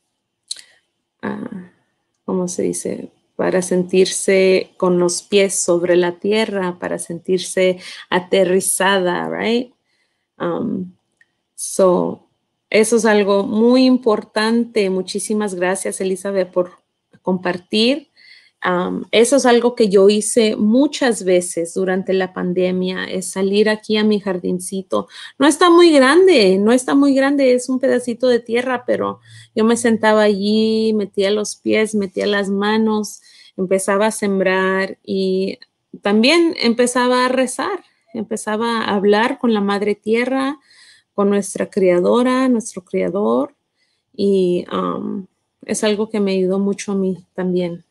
uh, ¿cómo se dice? Para sentirse con los pies sobre la tierra, para sentirse aterrizada, right? Um, so, eso es algo muy importante. Muchísimas gracias, Elizabeth, por compartir. Um, eso es algo que yo hice muchas veces durante la pandemia, es salir aquí a mi jardincito. No está muy grande, no está muy grande, es un pedacito de tierra, pero yo me sentaba allí, metía los pies, metía las manos, empezaba a sembrar y también empezaba a rezar, empezaba a hablar con la Madre Tierra, con nuestra Creadora, nuestro Creador, y um, es algo que me ayudó mucho a mí también.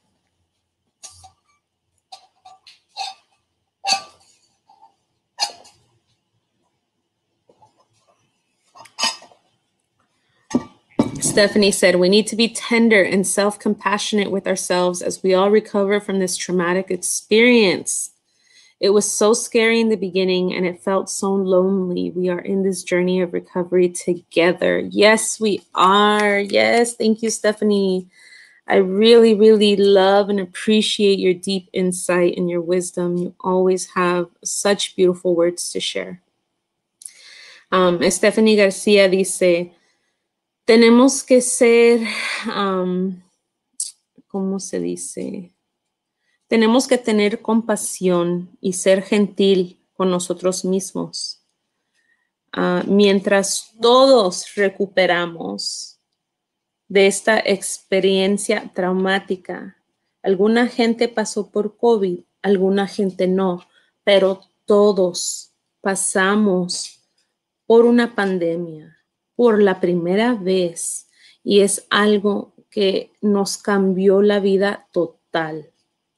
Stephanie said, we need to be tender and self-compassionate with ourselves as we all recover from this traumatic experience. It was so scary in the beginning and it felt so lonely. We are in this journey of recovery together. Yes, we are. Yes, thank you, Stephanie. I really, really love and appreciate your deep insight and your wisdom. You always have such beautiful words to share. Um, Stephanie Garcia dice, tenemos que ser, um, ¿cómo se dice? Tenemos que tener compasión y ser gentil con nosotros mismos. Uh, mientras todos recuperamos de esta experiencia traumática. Alguna gente pasó por COVID, alguna gente no, pero todos pasamos por una pandemia, por la primera vez, y es algo que nos cambió la vida total.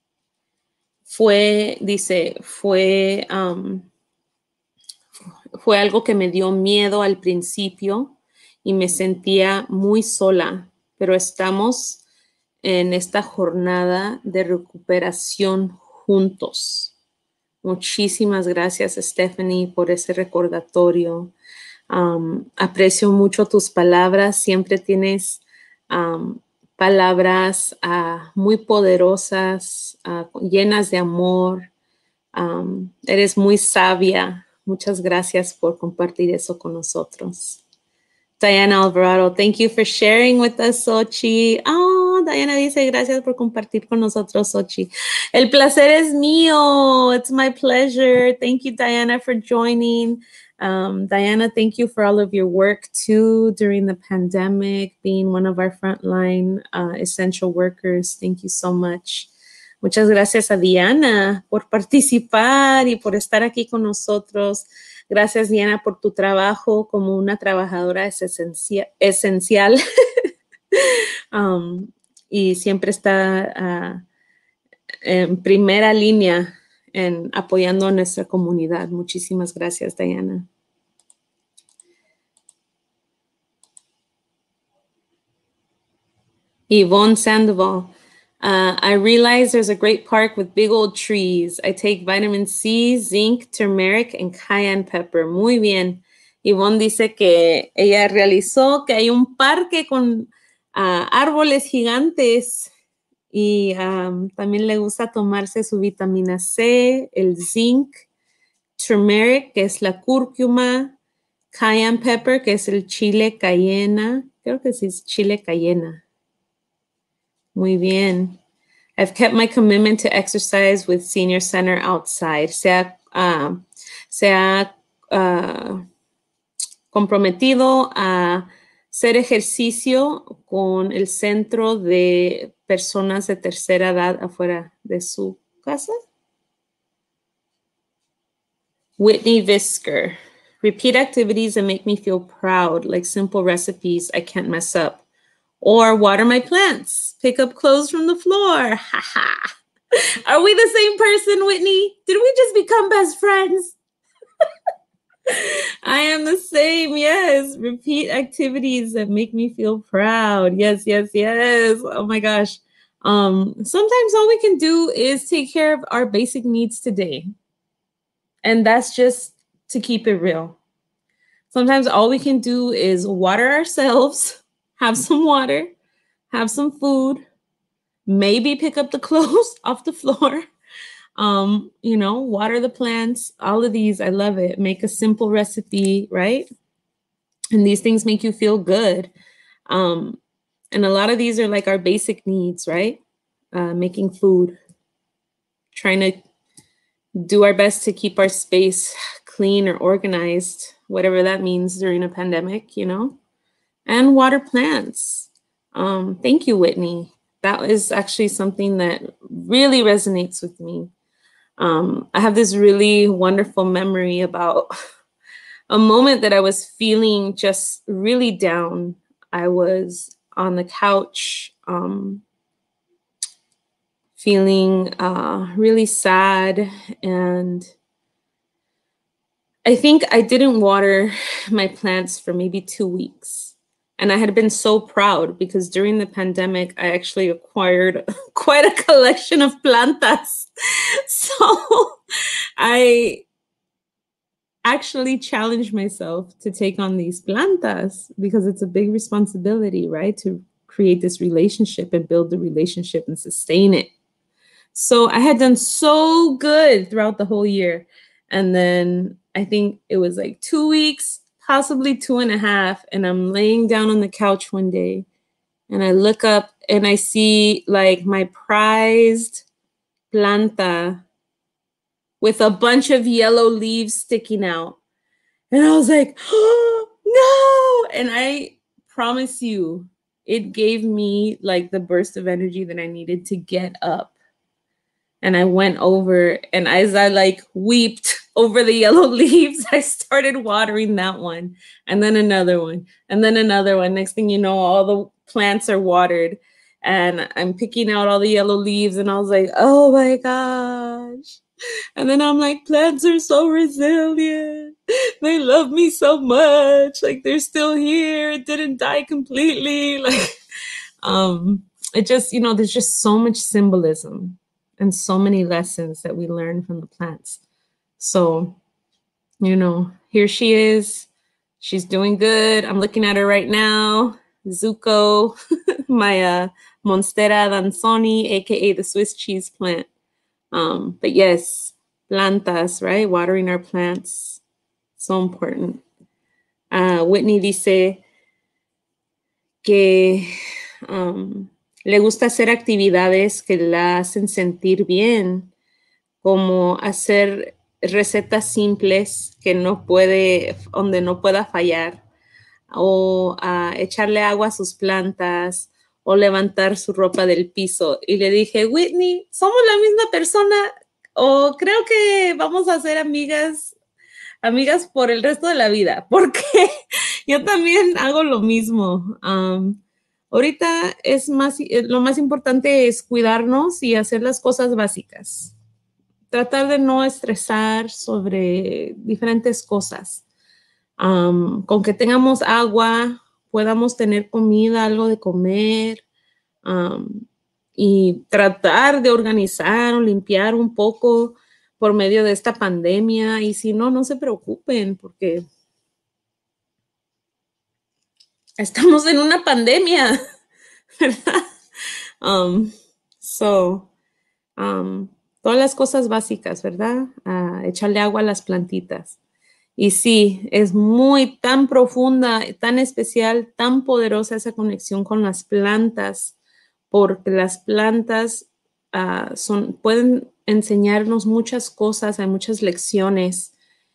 Fue, dice, fue, um, fue algo que me dio miedo al principio y me sentía muy sola, pero estamos en esta jornada de recuperación juntos. Muchísimas gracias, Stephanie, por ese recordatorio. Um, aprecio mucho tus palabras. Siempre tienes um, palabras uh, muy poderosas, uh, llenas de amor. Um, eres muy sabia. Muchas gracias por compartir eso con nosotros. Diana Alvarado, thank you for sharing with us, Xochi. Oh, Diana dice, gracias por compartir con nosotros, Xochi. El placer es mío. It's my pleasure. Thank you, Diana, for joining. Um, Diana, thank you for all of your work, too, during the pandemic, being one of our frontline uh, essential workers. Thank you so much. Muchas gracias a Diana por participar y por estar aquí con nosotros. Gracias, Diana, por tu trabajo como una trabajadora esencial, esencial. um, y siempre está uh, en primera línea en apoyando a nuestra comunidad. Muchísimas gracias, Diana. Yvonne Sandoval. Uh, I realize there's a great park with big old trees. I take vitamin C, zinc, turmeric, and cayenne pepper. Muy bien. Yvonne dice que ella realizó que hay un parque con uh, árboles gigantes y um, también le gusta tomarse su vitamina C, el zinc, turmeric, que es la cúrcuma, cayenne pepper, que es el chile cayena. Creo que sí es chile cayena. Muy bien. I've kept my commitment to exercise with Senior Center outside. Se ha, uh, se ha uh, comprometido a hacer ejercicio con el centro de personas de tercera edad afuera de su casa. Whitney Visker. Repeat activities that make me feel proud, like simple recipes I can't mess up. Or water my plants, pick up clothes from the floor. Are we the same person, Whitney? Did we just become best friends? I am the same, yes. Repeat activities that make me feel proud. Yes, yes, yes. Oh my gosh. Um, sometimes all we can do is take care of our basic needs today. And that's just to keep it real. Sometimes all we can do is water ourselves, have some water, have some food, maybe pick up the clothes off the floor, um, you know, water the plants, all of these. I love it. Make a simple recipe, right? And these things make you feel good. Um, and a lot of these are like our basic needs, right? Uh, making food, trying to do our best to keep our space clean or organized, whatever that means during a pandemic, you know? And water plants. Um, thank you, Whitney. That is actually something that really resonates with me. Um, I have this really wonderful memory about a moment that I was feeling just really down. I was on the couch, um, feeling uh, really sad, and I think I didn't water my plants for maybe two weeks. And I had been so proud because during the pandemic, I actually acquired quite a collection of plantas. So I actually challenged myself to take on these plantas because it's a big responsibility, right? To create this relationship and build the relationship and sustain it. So I had done so good throughout the whole year. And then I think it was like two weeks, possibly two and a half. And I'm laying down on the couch one day and I look up and I see like my prized planta with a bunch of yellow leaves sticking out. And I was like, oh, no. And I promise you, it gave me like the burst of energy that I needed to get up. And I went over, and as I like wept over the yellow leaves, I started watering that one, and then another one, and then another one. Next thing you know, all the plants are watered, and I'm picking out all the yellow leaves, and I was like, oh my gosh. And then I'm like, plants are so resilient. They love me so much. Like, they're still here. It didn't die completely. Like, um, it just, you know, there's just so much symbolism and so many lessons that we learn from the plants. So, you know, here she is. She's doing good. I'm looking at her right now. Zuko, my uh, Monstera adansonii, A K A the Swiss cheese plant. Um, but yes, plantas, right? Watering our plants. So important. Uh, Whitney dice que um, le gusta hacer actividades que la hacen sentir bien, como hacer recetas simples que no puede, donde no pueda fallar, o uh, echarle agua a sus plantas, o levantar su ropa del piso. Y le dije, Whitney, ¿somos la misma persona? O creo que vamos a ser amigas, amigas por el resto de la vida, porque yo también hago lo mismo. Um, ahorita es más, lo más importante es cuidarnos y hacer las cosas básicas. Tratar de no estresar sobre diferentes cosas. Um, con que tengamos agua, podamos tener comida, algo de comer, um, y tratar de organizar o limpiar un poco por medio de esta pandemia. Y si no, no se preocupen porque estamos en una pandemia, ¿verdad? Um, so, um, todas las cosas básicas, ¿verdad? Uh, echarle agua a las plantitas. Y sí, es muy tan profunda, tan especial, tan poderosa esa conexión con las plantas, porque las plantas uh, son, pueden enseñarnos muchas cosas, hay muchas lecciones.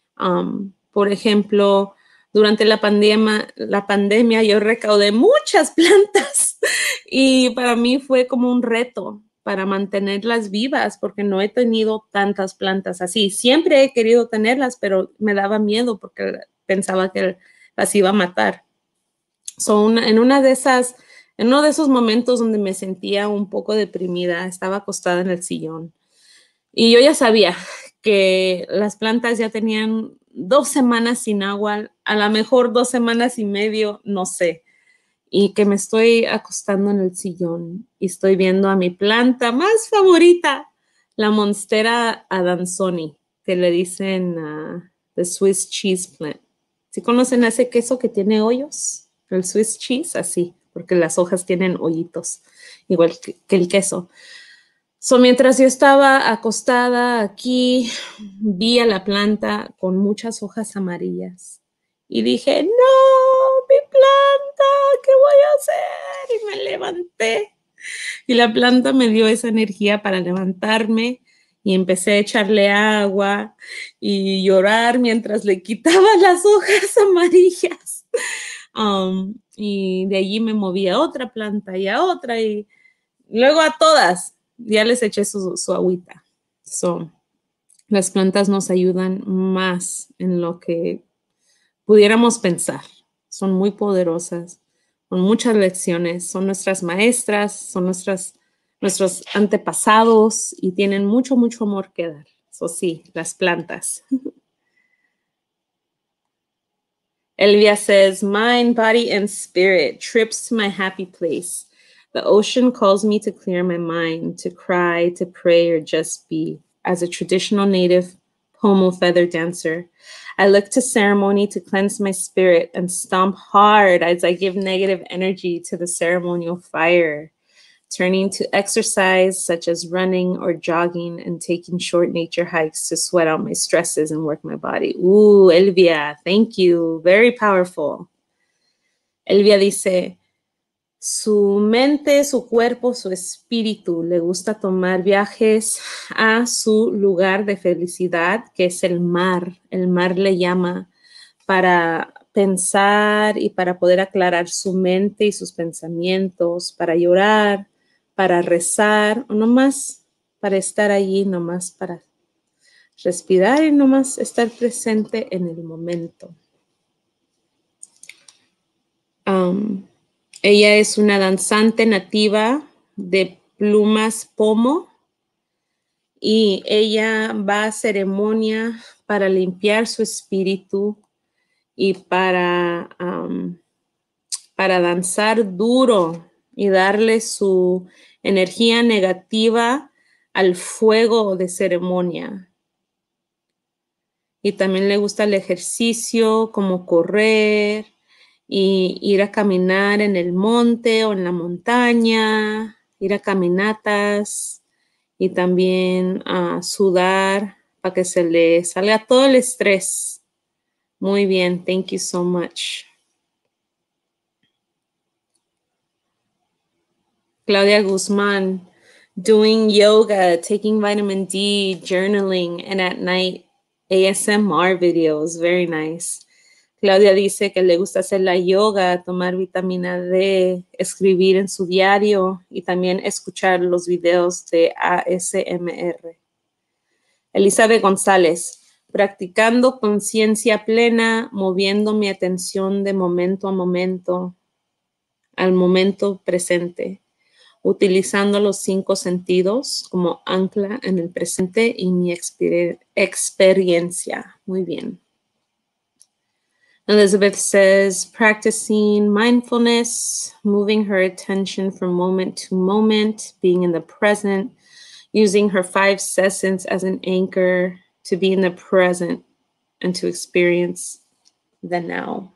Um, por ejemplo, durante la pandemia, la pandemia yo recaudé muchas plantas y para mí fue como un reto para mantenerlas vivas, porque no he tenido tantas plantas así. Siempre he querido tenerlas, pero me daba miedo porque pensaba que las iba a matar. So, una, en una de esas, en uno de esos momentos donde me sentía un poco deprimida, estaba acostada en el sillón y yo ya sabía que las plantas ya tenían dos semanas sin agua, a lo mejor dos semanas y medio, no sé. Y que me estoy acostando en el sillón y estoy viendo a mi planta más favorita, la Monstera adansonii, que le dicen uh, the Swiss cheese plant. ¿Sí conocen ese queso que tiene hoyos? El Swiss cheese, así, porque las hojas tienen hoyitos, igual que, que el queso. So, mientras yo estaba acostada aquí, vi a la planta con muchas hojas amarillas y dije, no, mi planta, ¿qué voy a hacer? Y me levanté y la planta me dio esa energía para levantarme y empecé a echarle agua y llorar mientras le quitaba las hojas amarillas. Um, y de allí me moví a otra planta y a otra y luego a todas ya les eché su, su agüita. So, las plantas nos ayudan más en lo que pudiéramos pensar. Son muy poderosas, con muchas lecciones, son nuestras maestras, son nuestras, nuestros antepasados y tienen mucho, mucho amor que dar. Eso sí, las plantas. Elvia says, mind, body, and spirit, trips to my happy place. The ocean calls me to clear my mind, to cry, to pray, or just be. As a traditional native Pomo feather dancer, I look to ceremony to cleanse my spirit and stomp hard as I give negative energy to the ceremonial fire, turning to exercise such as running or jogging and taking short nature hikes to sweat out my stresses and work my body. Ooh, Elvia, thank you. Very powerful. Elvia dice, su mente, su cuerpo, su espíritu le gusta tomar viajes a su lugar de felicidad, que es el mar. El mar le llama para pensar y para poder aclarar su mente y sus pensamientos, para llorar, para rezar, o nomás para estar allí, nomás para respirar y nomás estar presente en el momento. Um, ella es una danzante nativa de plumas Pomo y ella va a ceremonia para limpiar su espíritu y para, um, para danzar duro y darle su energía negativa al fuego de ceremonia. Y también le gusta el ejercicio, como correr y ir a caminar en el monte o en la montaña, ir a caminatas y también a sudar para que se le salga todo el estrés. Muy bien, thank you so much. Claudia Guzmán, doing yoga, taking vitamin D, journaling, and at night A S M R videos. Very nice. Claudia dice que le gusta hacer la yoga, tomar vitamina D, escribir en su diario y también escuchar los videos de A S M R. Elizabeth González, practicando conciencia plena, moviendo mi atención de momento a momento, al momento presente, utilizando los cinco sentidos como ancla en el presente y mi exper- experiencia. Muy bien. Elizabeth says, practicing mindfulness, moving her attention from moment to moment, being in the present, using her five senses as an anchor to be in the present and to experience the now.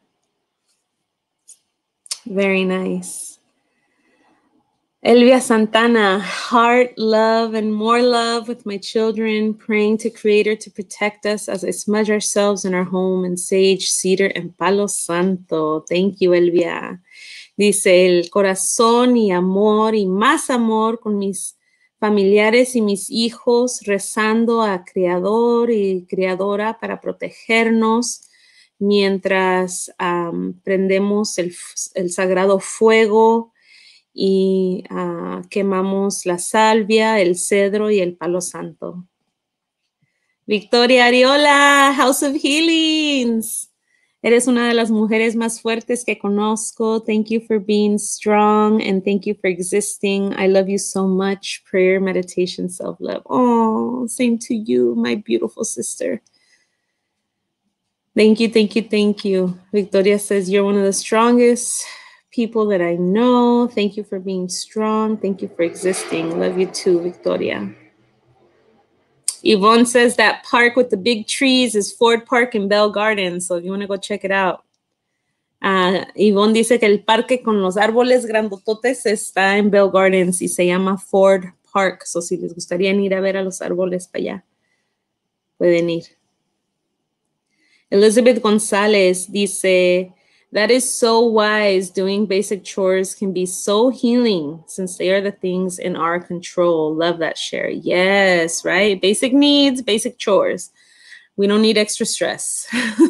Very nice. Elvia Santana, heart, love, and more love with my children, praying to Creator to protect us as I smudge ourselves in our home in sage, cedar, and palo santo. Thank you, Elvia. Dice, el corazón y amor y más amor con mis familiares y mis hijos, rezando a Creador y Creadora para protegernos mientras um, prendemos el, el sagrado fuego y uh, quemamos la salvia, el cedro y el palo santo. Victoria Ariola, House of Healings. Eres una de las mujeres más fuertes que conozco. Thank you for being strong and thank you for existing. I love you so much. Prayer, meditation, self-love. Oh, same to you, my beautiful sister. Thank you, thank you, thank you. Victoria says, you're one of the strongest people that I know. Thank you for being strong. Thank you for existing. Love you too, Victoria. Yvonne says that park with the big trees is Ford Park in Bell Gardens. So if you want to go check it out. Uh, Yvonne dice que el parque con los árboles grandototes está en Bell Gardens y se llama Ford Park. So si les gustaría ir a ver a los árboles para allá, pueden ir. Elizabeth Gonzalez dice, that is so wise. Doing basic chores can be so healing since they are the things in our control. Love that share. Yes, right? Basic needs, basic chores. We don't need extra stress.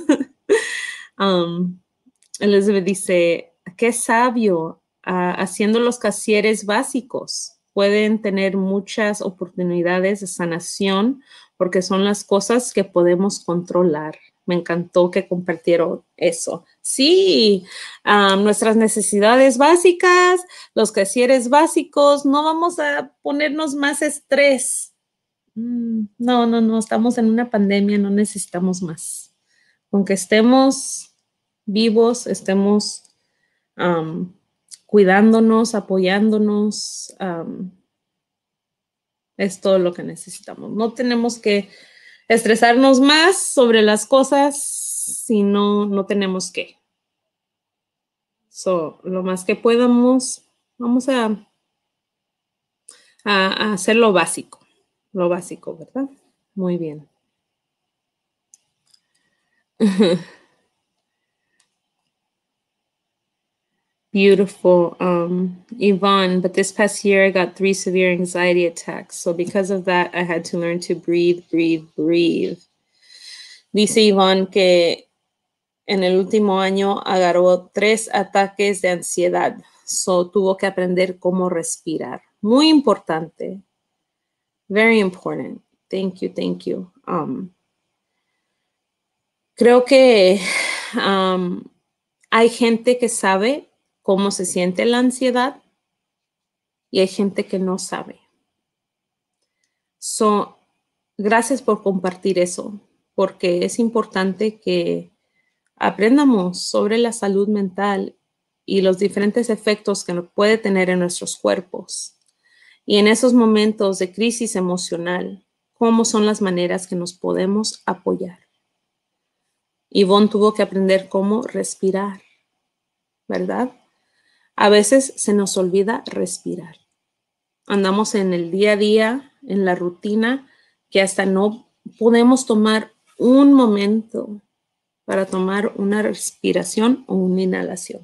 um, Elizabeth dice, qué sabio, uh, haciendo los casieres básicos. Pueden tener muchas oportunidades de sanación porque son las cosas que podemos controlar. Me encantó que compartieron eso. Sí, um, nuestras necesidades básicas, los casieres básicos, no vamos a ponernos más estrés. Mm, no, no, no, estamos en una pandemia, no necesitamos más. Aunque estemos vivos, estemos um, cuidándonos, apoyándonos. Um, es todo lo que necesitamos. No tenemos que estresarnos más sobre las cosas si no, no tenemos que. So, lo más que podamos, vamos a, a, a hacer lo básico. Lo básico, ¿verdad? Muy bien. Beautiful, um, Yvonne, but this past year I got three severe anxiety attacks. So because of that, I had to learn to breathe, breathe, breathe. Dice Yvonne que en el último año agarró tres ataques de ansiedad. So tuvo que aprender cómo respirar. Muy importante. Very important. Thank you, thank you. Um, creo que um, hay gente que sabe cómo se siente la ansiedad y hay gente que no sabe. So, gracias por compartir eso, porque es importante que aprendamos sobre la salud mental y los diferentes efectos que puede tener en nuestros cuerpos. Y en esos momentos de crisis emocional, ¿cómo son las maneras que nos podemos apoyar? Yvonne tuvo que aprender cómo respirar, ¿verdad? A veces se nos olvida respirar. Andamos en el día a día, en la rutina, que hasta no podemos tomar un momento para tomar una respiración o una inhalación.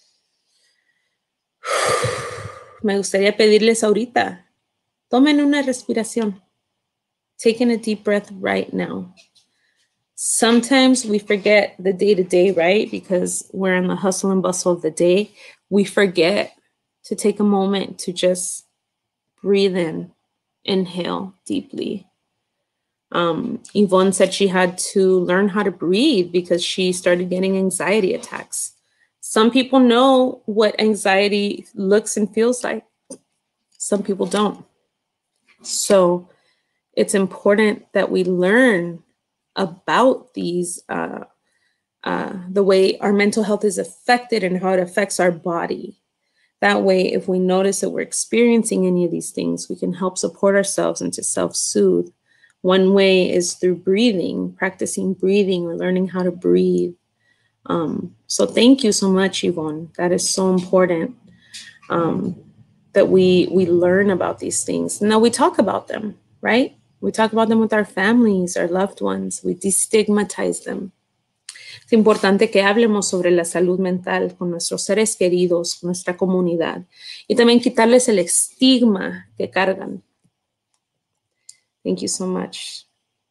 Me gustaría pedirles ahorita, tomen una respiración. Taking a deep breath right now. Sometimes we forget the day-to-day, right? Because we're in the hustle and bustle of the day. We forget to take a moment to just breathe in, inhale deeply. Um, Yvonne said she had to learn how to breathe because she started getting anxiety attacks. Some people know what anxiety looks and feels like. Some people don't. So it's important that we learn about these, uh, uh, the way our mental health is affected and how it affects our body. That way, if we notice that we're experiencing any of these things, we can help support ourselves and to self-soothe. One way is through breathing, practicing breathing or learning how to breathe. Um, so thank you so much, Yvonne. That is so important um, that we, we learn about these things. Now we talk about them, right? We talk about them with our families, our loved ones. We destigmatize them. Es importante que hablemos sobre la salud mental con nuestros seres queridos, con nuestra comunidad, y también quitarles el estigma que cargan. Thank you so much.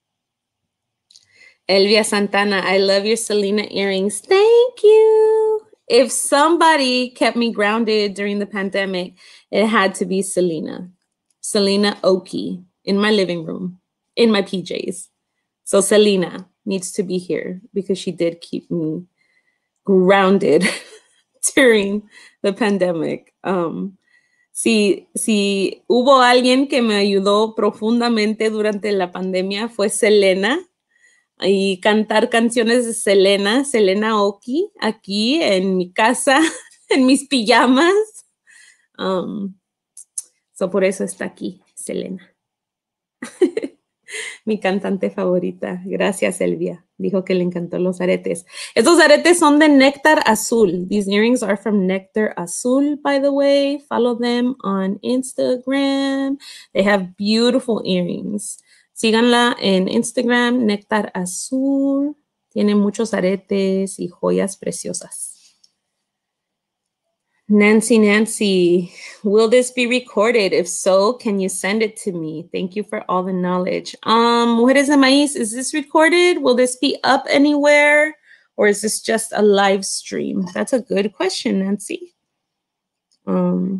Elvia Santana, I love your Selena earrings. Thank you. If somebody kept me grounded during the pandemic, it had to be Selena. Selena Oki in my living room, in my P Js. So Selena needs to be here because she did keep me grounded during the pandemic. Um, si, si hubo alguien que me ayudó profundamente durante la pandemia fue Selena, y cantar canciones de Selena, Selena Oki, aquí en mi casa, en mis pijamas. Um, so por eso está aquí, Selena. Mi cantante favorita. Gracias, Elvia. Dijo que le encantó los aretes. Estos aretes son de Néctar Azul. These earrings are from Néctar Azul, by the way. Follow them on Instagram. They have beautiful earrings. Síganla en Instagram, Néctar Azul. Tiene muchos aretes y joyas preciosas. Nancy, Nancy, will this be recorded? If so, can you send it to me? Thank you for all the knowledge. Um, Mujeres de Maíz, is this recorded? Will this be up anywhere? Or is this just a live stream? That's a good question, Nancy. Um,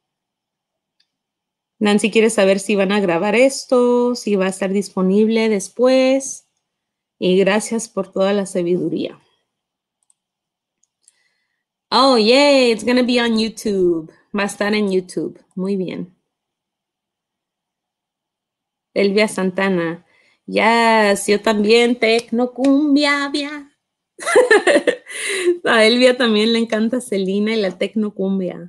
Nancy quiere saber si van a grabar esto, si va a estar disponible después. Y gracias por toda la sabiduría. Oh, yay, it's going to be on YouTube. Va a estar en YouTube. Muy bien. Elvia Santana. Yes, yo también, tecnocumbia, via. A Elvia también le encanta Selena y la tecnocumbia.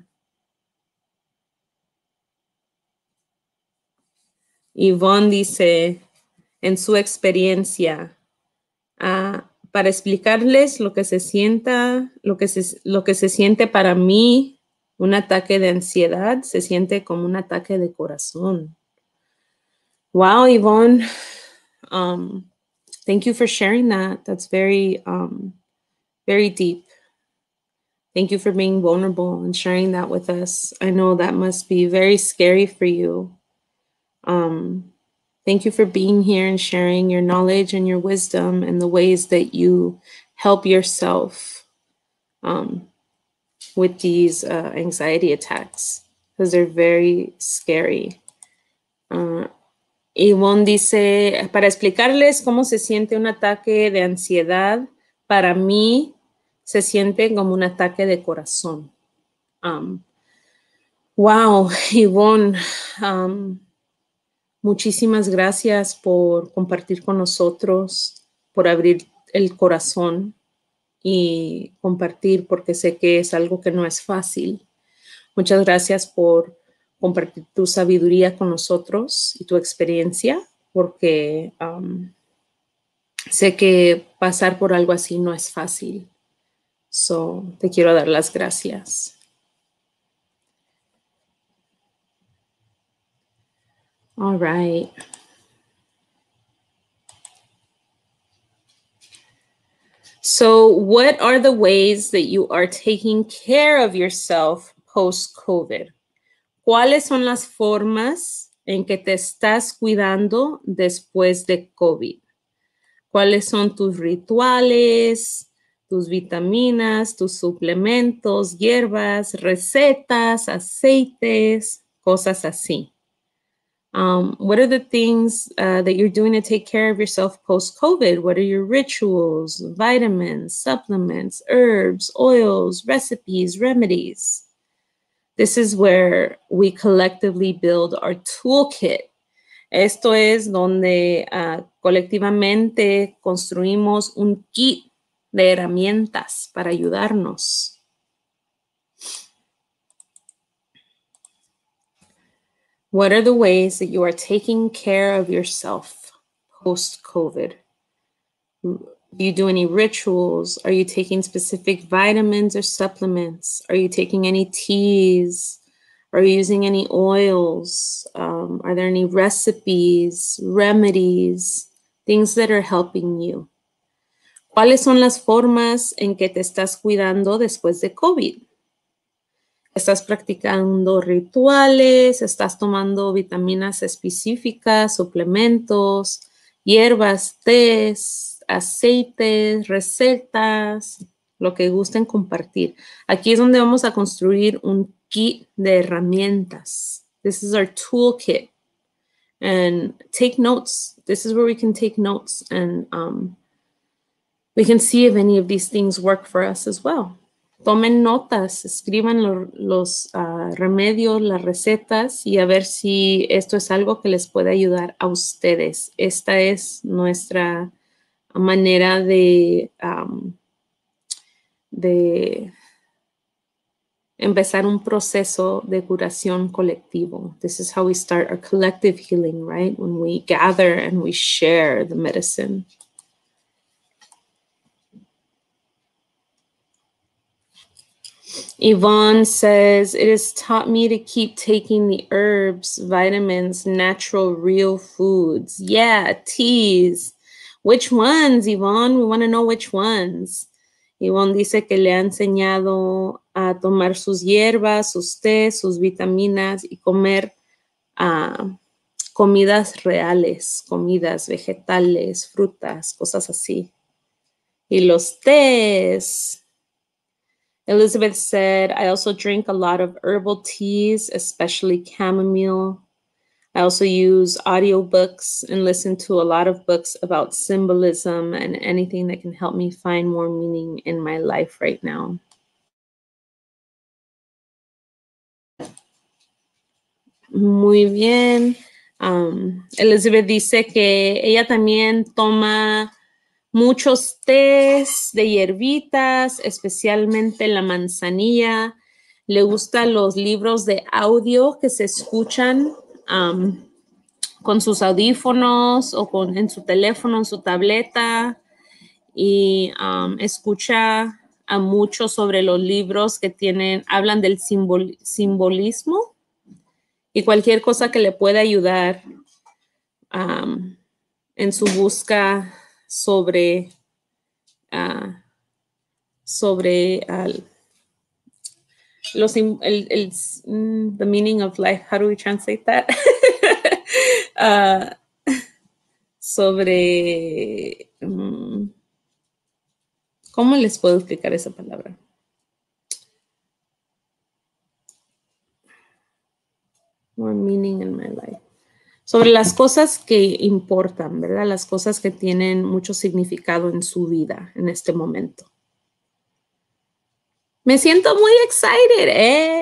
Yvonne dice, en su experiencia, uh, para explicarles lo que se sienta, lo que se, lo que se siente para mí, un ataque de ansiedad, se siente como un ataque de corazón. Wow, Yvonne. Um, thank you for sharing that. That's very, um, very deep. Thank you for being vulnerable and sharing that with us. I know that must be very scary for you. Um, thank you for being here and sharing your knowledge and your wisdom and the ways that you help yourself um, with these uh, anxiety attacks, because they're very scary. Uh, Yvonne dice, para explicarles cómo se siente un ataque de ansiedad, para mí se siente como un ataque de corazón. Um, wow, Yvonne, um, muchísimas gracias por compartir con nosotros, por abrir el corazón y compartir, porque sé que es algo que no es fácil. Muchas gracias por compartir tu sabiduría con nosotros y tu experiencia, porque um, sé que pasar por algo así no es fácil. So, te quiero dar las gracias. All right. So, what are the ways that you are taking care of yourself post-COVID? ¿Cuáles son las formas en que te estás cuidando después de COVID? ¿Cuáles son tus rituales, tus vitaminas, tus suplementos, hierbas, recetas, aceites, cosas así? Um, what are the things uh, that you're doing to take care of yourself post-COVID? What are your rituals, vitamins, supplements, herbs, oils, recipes, remedies? This is where we collectively build our toolkit. Esto es donde uh, colectivamente construimos un kit de herramientas para ayudarnos. What are the ways that you are taking care of yourself post-COVID? Do you do any rituals? Are you taking specific vitamins or supplements? Are you taking any teas? Are you using any oils? Um, are there any recipes, remedies, things that are helping you? ¿Cuáles son las formas en que te estás cuidando después de COVID? ¿Estás practicando rituales? ¿Estás tomando vitaminas específicas, suplementos, hierbas, tés, aceites, recetas, lo que gusten compartir? Aquí es donde vamos a construir un kit de herramientas. This is our toolkit. And take notes. This is where we can take notes and um, we can see if any of these things work for us as well. Tomen notas, escriban lo, los uh, remedios, las recetas y a ver si esto es algo que les puede ayudar a ustedes. Esta es nuestra manera de, um, de empezar un proceso de curación colectivo. This is how we start our collective healing, right? When we gather and we share the medicine. Yvonne says, it has taught me to keep taking the herbs, vitamins, natural, real foods. Yeah, teas. Which ones, Yvonne? We want to know which ones. Yvonne dice que le ha enseñado a tomar sus hierbas, sus tés, sus vitaminas y comer uh, comidas reales, comidas vegetales, frutas, cosas así. Y los tés. Elizabeth said, I also drink a lot of herbal teas, especially chamomile. I also use audiobooks and listen to a lot of books about symbolism and anything that can help me find more meaning in my life right now. Muy bien. Um, Elizabeth dice que ella también toma muchos tés de hierbitas, especialmente la manzanilla. Le gustan los libros de audio que se escuchan um, con sus audífonos o con, en su teléfono, en su tableta. Y um, escucha a mucho sobre los libros que tienen, hablan del simbol, simbolismo y cualquier cosa que le pueda ayudar um, en su busca sobre, uh, sobre uh, los, el, el, the meaning of life. How do we translate that? uh, sobre, um, ¿cómo les puedo explicar esa palabra? More meaning in my life. Sobre las cosas que importan, ¿verdad? Las cosas que tienen mucho significado en su vida en este momento. Me siento muy excited, ¿eh?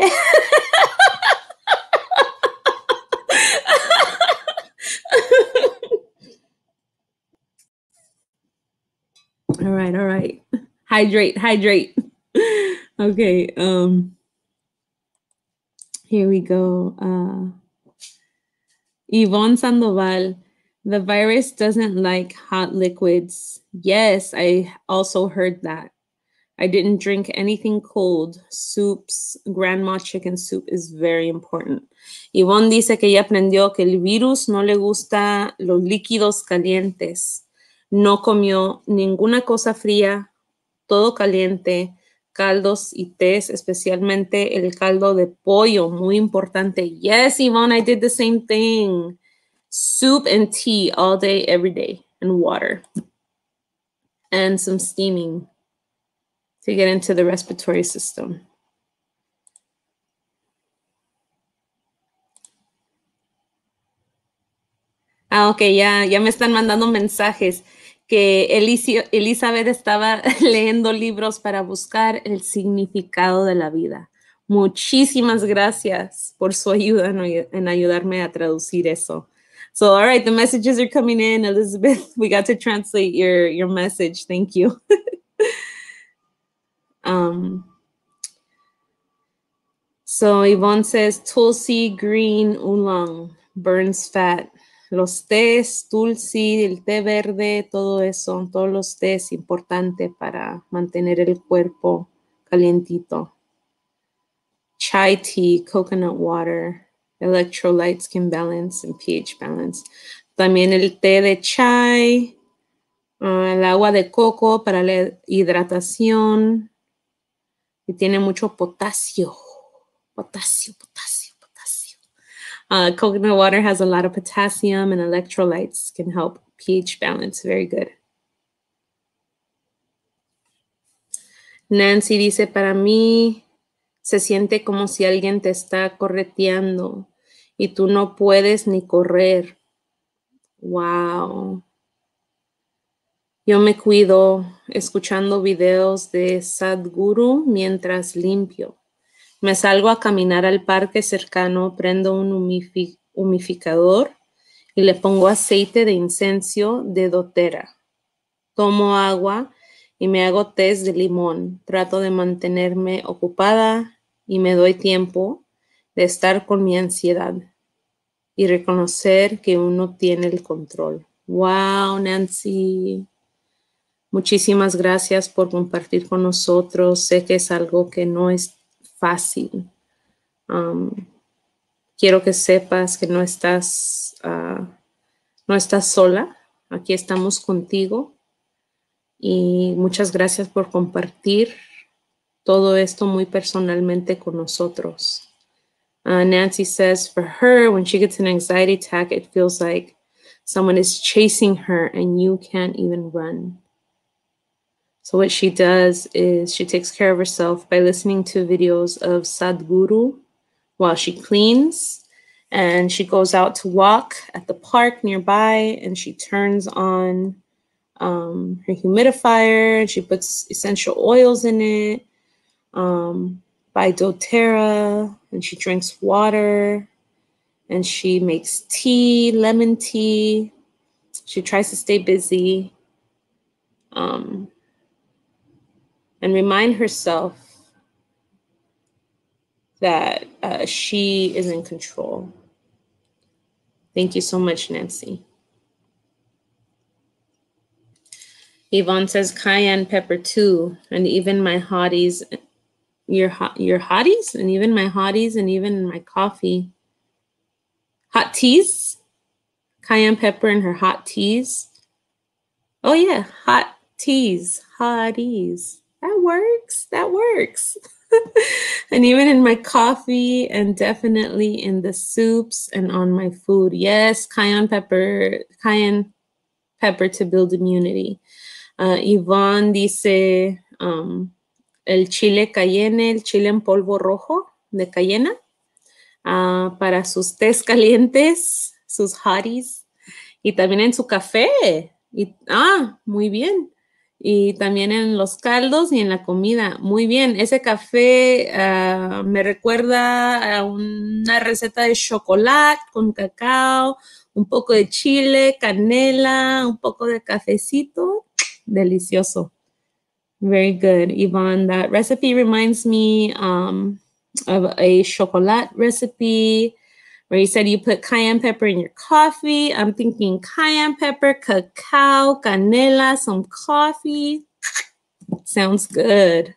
All right, all right. Hydrate, hydrate. Okay, um, here we go. Uh, Yvonne Sandoval, the virus doesn't like hot liquids. Yes, I also heard that. I didn't drink anything cold. Soups, grandma chicken soup is very important. Yvonne dice que ella aprendió que el virus no le gusta los líquidos calientes. No comió ninguna cosa fría, todo caliente, caldos y tés, especialmente el caldo de pollo, muy importante. Yes, Yvonne, I did the same thing. Soup and tea all day, every day, and water. And some steaming to get into the respiratory system. Ah, ok, ya, ya me están mandando mensajes que Elicio, Elizabeth estaba leyendo libros para buscar el significado de la vida. Muchísimas gracias por su ayuda en, en ayudarme a traducir eso. So, all right, the messages are coming in. Elizabeth, we got to translate your, your message. Thank you. um, so, Yvonne says, Tulsi green oolong burns fat. Los tés, tulsi, el té verde, todo eso, todos los tés importantes para mantener el cuerpo calientito. Chai tea, coconut water, electrolytes can balance and pH balance. También el té de chai, uh, el agua de coco para la hidratación. Y tiene mucho potasio, potasio, potasio. Uh, coconut water has a lot of potassium and electrolytes, can help pH balance. Very good. Nancy dice, para mí se siente como si alguien te está correteando y tú no puedes ni correr. Wow. Yo me cuido escuchando videos de Sadhguru mientras limpio. Me salgo a caminar al parque cercano, prendo un humifi- humificador y le pongo aceite de incienso de doTERRA. Tomo agua y me hago test de limón. Trato de mantenerme ocupada y me doy tiempo de estar con mi ansiedad y reconocer que uno tiene el control. Wow, Nancy. Muchísimas gracias por compartir con nosotros. Sé que es algo que no es fácil. Um, quiero que sepas que no estás, uh, no estás sola. Aquí estamos contigo. Y muchas gracias por compartir todo esto muy personalmente con nosotros. Uh, Nancy says for her, when she gets an anxiety attack, it feels like someone is chasing her and you can't even run. So what she does is she takes care of herself by listening to videos of Sadhguru while she cleans, and she goes out to walk at the park nearby, and she turns on um, her humidifier, and she puts essential oils in it um, by doTERRA, and she drinks water, and she makes tea, lemon tea. She tries to stay busy. um, and remind herself that uh, she is in control. Thank you so much, Nancy. Yvonne says cayenne pepper too, and even my hotties, your hot, your hotties, and even my hotties, and even my coffee. Hot teas, cayenne pepper in her hot teas. Oh yeah, hot teas, hotties. That works. That works. And even in my coffee, and definitely in the soups and on my food. Yes, cayenne pepper, cayenne pepper to build immunity. Uh, Yvonne dice um, el chile cayenne, el chile en polvo rojo de cayena, uh, para sus tés calientes, sus hotties, y también en su café. Y, ah, muy bien. Y también en los caldos y en la comida. Muy bien. Ese café uh, me recuerda a una receta de chocolate con cacao, un poco de chile, canela, un poco de cafecito. Delicioso. Very good, Yvonne. That recipe reminds me um, of a chocolate recipe where you said you put cayenne pepper in your coffee. I'm thinking cayenne pepper, cacao, canela, some coffee. Sounds good.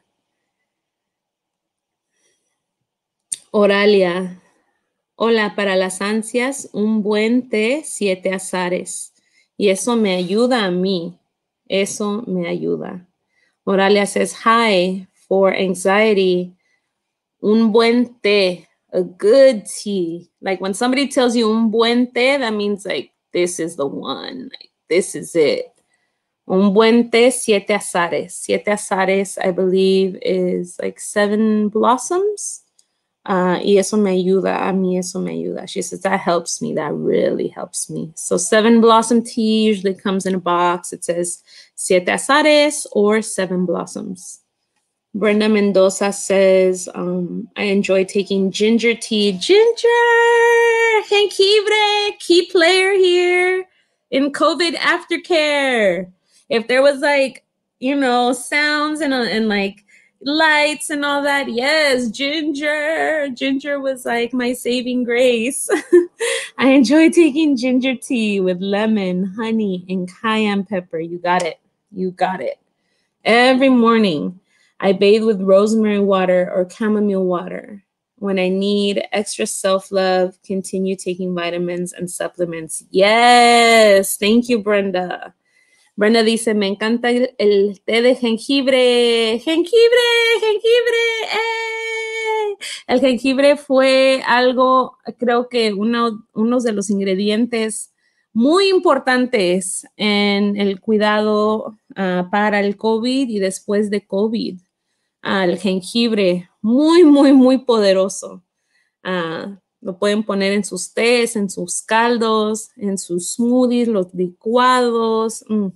Oralia. Hola, para las ansias, un buen té, siete azares. Y eso me ayuda a mí. Eso me ayuda. Oralia says, hi, for anxiety, un buen té, a good tea. Like when somebody tells you un buen té, that means like, this is the one, like, this is it. Un buen té, siete azares. Siete azares, I believe, is like seven blossoms. Uh, y eso me ayuda, a mí eso me ayuda. She says, that helps me, that really helps me. So seven blossom tea usually comes in a box. It says siete azares or seven blossoms. Brenda Mendoza says, um, I enjoy taking ginger tea. Ginger! Jengibre! Key player here in COVID aftercare. If there was like, you know, sounds and, uh, and like lights and all that, yes, ginger. Ginger was like my saving grace. I enjoy taking ginger tea with lemon, honey, and cayenne pepper. You got it. You got it. Every morning, I bathe with rosemary water or chamomile water. When I need extra self-love, continue taking vitamins and supplements. Yes, thank you, Brenda. Brenda dice, me encanta el, el té de jengibre. ¡Jengibre! ¡Jengibre! ¡Eh! El jengibre fue algo, creo que uno, uno de los ingredientes muy importantes en el cuidado uh, para el COVID y después de COVID. Uh, el jengibre, muy, muy, muy poderoso. Uh, lo pueden poner en sus tés, en sus caldos, en sus smoothies, los licuados. Mm.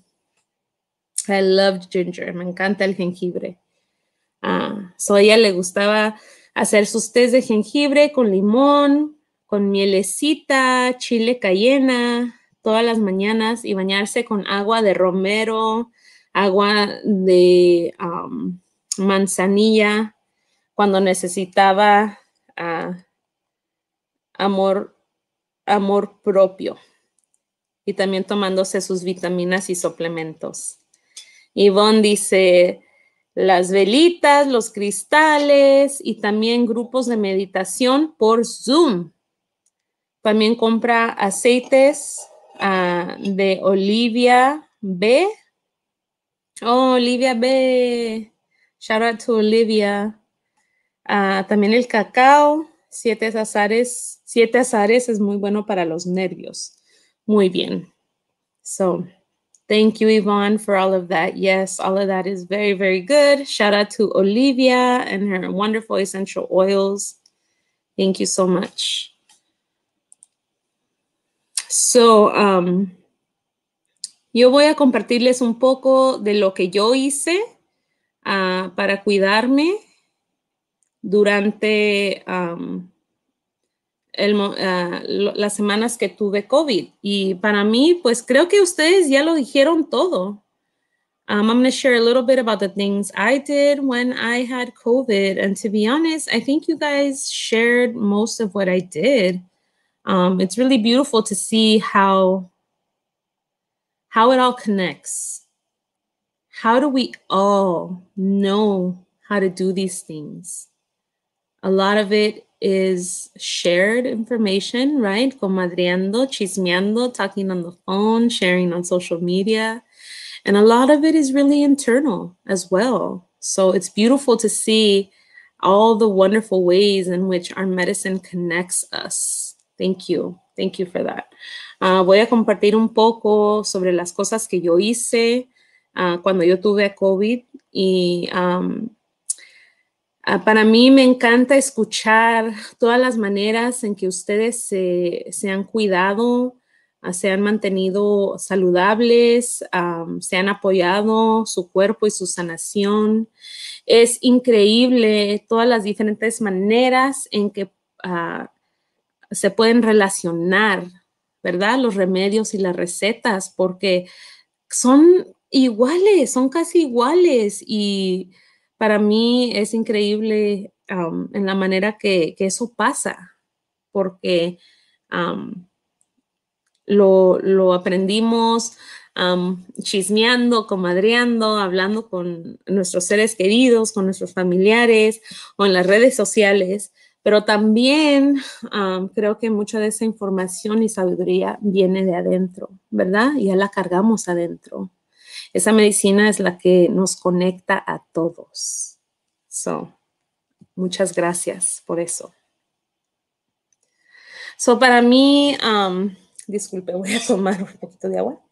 I love ginger. Me encanta el jengibre. Uh, so a ella le gustaba hacer sus tés de jengibre con limón, con mielecita, chile cayena, todas las mañanas y bañarse con agua de romero, agua de um, manzanilla, cuando necesitaba uh, amor, amor propio. Y también tomándose sus vitaminas y suplementos. Yvonne dice, las velitas, los cristales y también grupos de meditación por Zoom. También compra aceites uh, de Olivia B. Oh, Olivia B. Shout out to Olivia. Uh, también el cacao, siete azares. Siete azares es muy bueno para los nervios. Muy bien. So, thank you, Yvonne, for all of that. Yes, all of that is very, very good. Shout out to Olivia and her wonderful essential oils. Thank you so much. So, um, yo voy a compartirles un poco de lo que yo hice uh, para cuidarme durante um, el, uh, las semanas que tuve COVID. Y para mí, pues creo que ustedes ya lo dijeron todo. Um, I'm going to share a little bit about the things I did when I had COVID. And to be honest, I think you guys shared most of what I did. Um, it's really beautiful to see how, how it all connects. How do we all know how to do these things? A lot of it is shared information, right? Comadreando, chismeando, talking on the phone, sharing on social media. And a lot of it is really internal as well. So it's beautiful to see all the wonderful ways in which our medicine connects us. Thank you. Thank you for that. Uh, voy a compartir un poco sobre las cosas que yo hice uh, cuando yo tuve COVID. Y um, uh, para mí me encanta escuchar todas las maneras en que ustedes se, se han cuidado, se han mantenido saludables, um, se han apoyado su cuerpo y su sanación. Es increíble todas las diferentes maneras en que uh, se pueden relacionar, ¿verdad? Los remedios y las recetas, porque son iguales, son casi iguales. Y para mí es increíble um, en la manera que, que eso pasa, porque Um, Lo, lo aprendimos um, chismeando, comadreando, hablando con nuestros seres queridos, con nuestros familiares o en las redes sociales, pero también um, creo que mucha de esa información y sabiduría viene de adentro, ¿verdad? Ya la cargamos adentro. Esa medicina es la que nos conecta a todos. So, muchas gracias por eso. So, para mí, um, disculpe, voy a tomar un poquito de agua.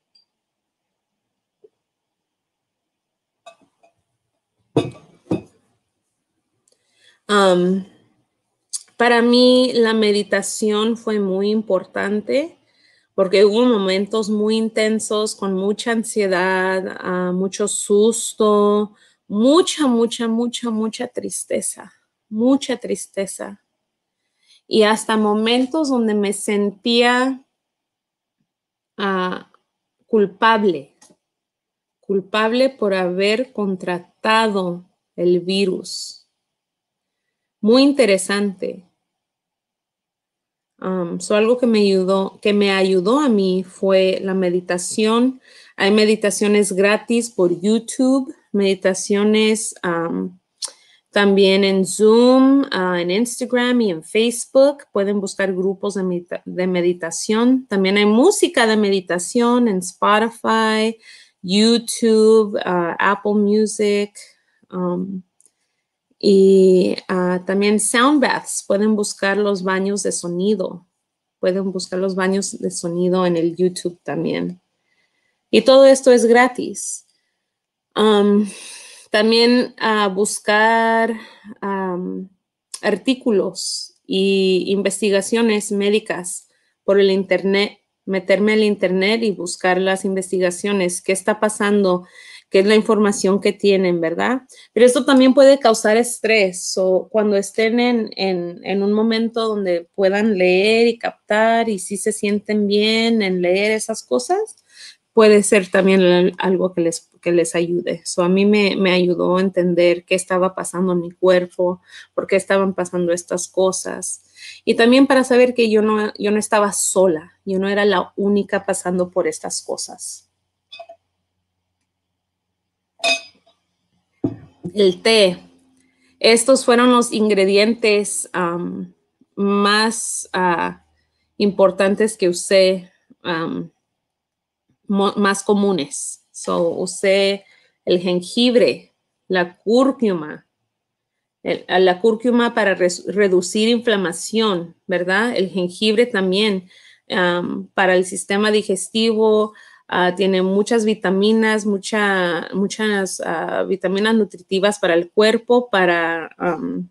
Um, para mí, la meditación fue muy importante porque hubo momentos muy intensos con mucha ansiedad, uh, mucho susto, mucha, mucha, mucha, mucha tristeza, mucha tristeza. Y hasta momentos donde me sentía uh, culpable. culpable por haber contratado el virus. Muy interesante. Um, so algo que me ayudó, que me ayudó a mí fue la meditación. Hay meditaciones gratis por YouTube, meditaciones um, también en Zoom, uh, en Instagram y en Facebook. Pueden buscar grupos de, medita- de meditación. También hay música de meditación en Spotify, YouTube, uh, Apple Music, um, y uh, también sound baths. Pueden buscar los baños de sonido. Pueden buscar los baños de sonido en el YouTube también. Y todo esto es gratis. Um, también uh, buscar um, artículos y investigaciones médicas por el internet. Meterme al internet y buscar las investigaciones, qué está pasando, qué es la información que tienen, ¿verdad? Pero esto también puede causar estrés. O cuando estén en, en, en un momento donde puedan leer y captar y si se sienten bien en leer esas cosas, puede ser también algo que les, que les ayude. So, a mí me, me ayudó a entender qué estaba pasando en mi cuerpo, por qué estaban pasando estas cosas. Y también para saber que yo no, yo no estaba sola, yo no era la única pasando por estas cosas. El té. Estos fueron los ingredientes um, más uh, importantes que usé, um, más comunes. So, usé el jengibre, la cúrcuma, El, la cúrcuma para res, reducir inflamación, ¿verdad? El jengibre también um, para el sistema digestivo, uh, tiene muchas vitaminas, mucha, muchas uh, vitaminas nutritivas para el cuerpo, para, um,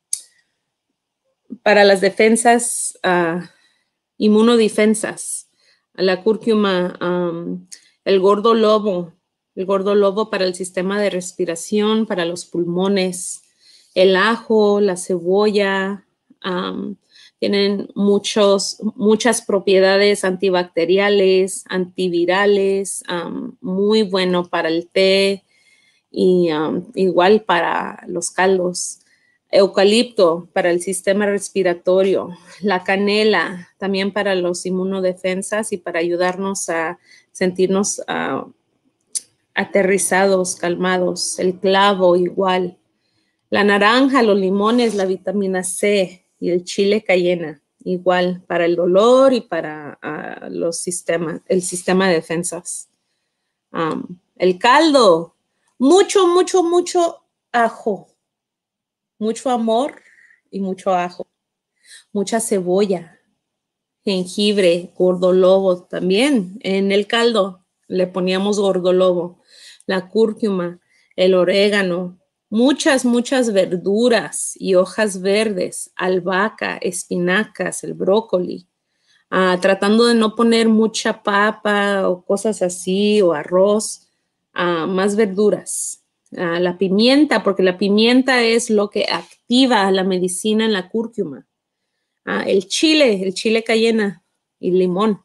para las defensas, uh, inmunodefensas. La cúrcuma, um, el gordo lobo, el gordo lobo para el sistema de respiración, para los pulmones. El ajo, la cebolla, um, Tienen muchos, muchas propiedades antibacteriales, antivirales, um, muy bueno para el té y um, igual para los caldos. Eucalipto para el sistema respiratorio, la canela también para los inmunodefensas y para ayudarnos a sentirnos uh, aterrizados, calmados. El clavo igual. La naranja, los limones, la vitamina C y el chile cayena, igual para el dolor y para uh, los sistemas, el sistema de defensas. Um, el caldo, mucho, mucho, mucho ajo, mucho amor y mucho ajo, mucha cebolla, jengibre, gordolobo también. En el caldo le poníamos gordolobo, la cúrcuma, el orégano, muchas, muchas verduras y hojas verdes, albahaca, espinacas, el brócoli, uh, tratando de no poner mucha papa o cosas así o arroz, uh, más verduras. Uh, la pimienta, porque la pimienta es lo que activa la medicina en la cúrcuma. Uh, el chile, el chile cayena y limón.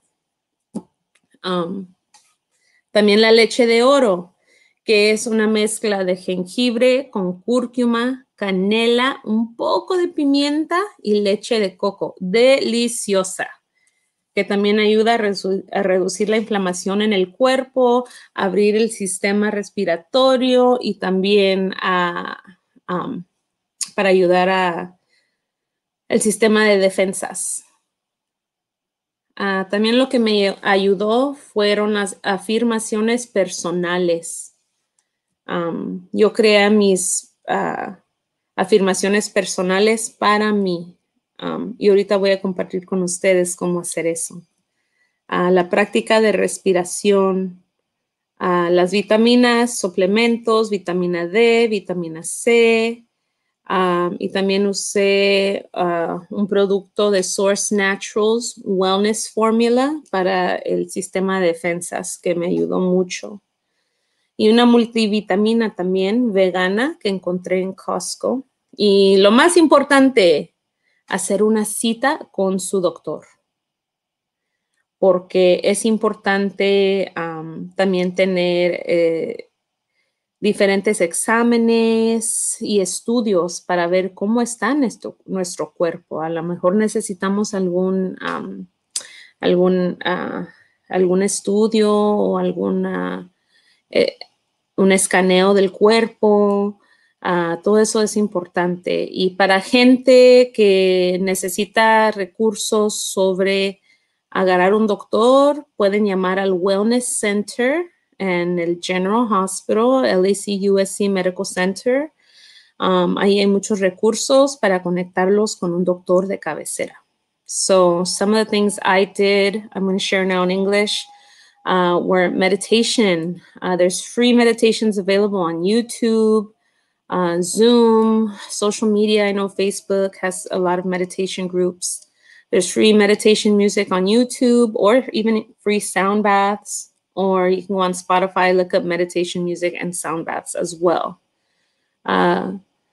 Um, también la leche de oro, que es una mezcla de jengibre con cúrcuma, canela, un poco de pimienta y leche de coco. Deliciosa, que también ayuda a, redu a reducir la inflamación en el cuerpo, abrir el sistema respiratorio y también a, um, para ayudar a el sistema de defensas. Uh, también lo que me ayudó fueron las afirmaciones personales. Um, yo creé mis uh, afirmaciones personales para mí. Um, y ahorita voy a compartir con ustedes cómo hacer eso. Uh, la práctica de respiración, uh, las vitaminas, suplementos, vitamina D, vitamina C, um, y también usé uh, un producto de Source Naturals Wellness Formula para el sistema de defensas que me ayudó mucho. Y una multivitamina también vegana que encontré en Costco. Y lo más importante, hacer una cita con su doctor, porque es importante um, también tener eh, diferentes exámenes y estudios para ver cómo está nuestro, nuestro cuerpo. A lo mejor necesitamos algún, um, algún, uh, algún estudio o alguna, eh, un escaneo del cuerpo. Uh, todo eso es importante. Y para gente que necesita recursos sobre agarrar un doctor, pueden llamar al Wellness Center en el General Hospital, L A C U S C Medical Center. Um, ahí hay muchos recursos para conectarlos con un doctor de cabecera. So some of the things I did, I'm going to share now in English. Uh, were meditation. Uh, there's free meditations available on YouTube, uh, Zoom, social media. I know Facebook has a lot of meditation groups. There's free meditation music on YouTube or even free sound baths, or you can go on Spotify, look up meditation music and sound baths as well. Uh,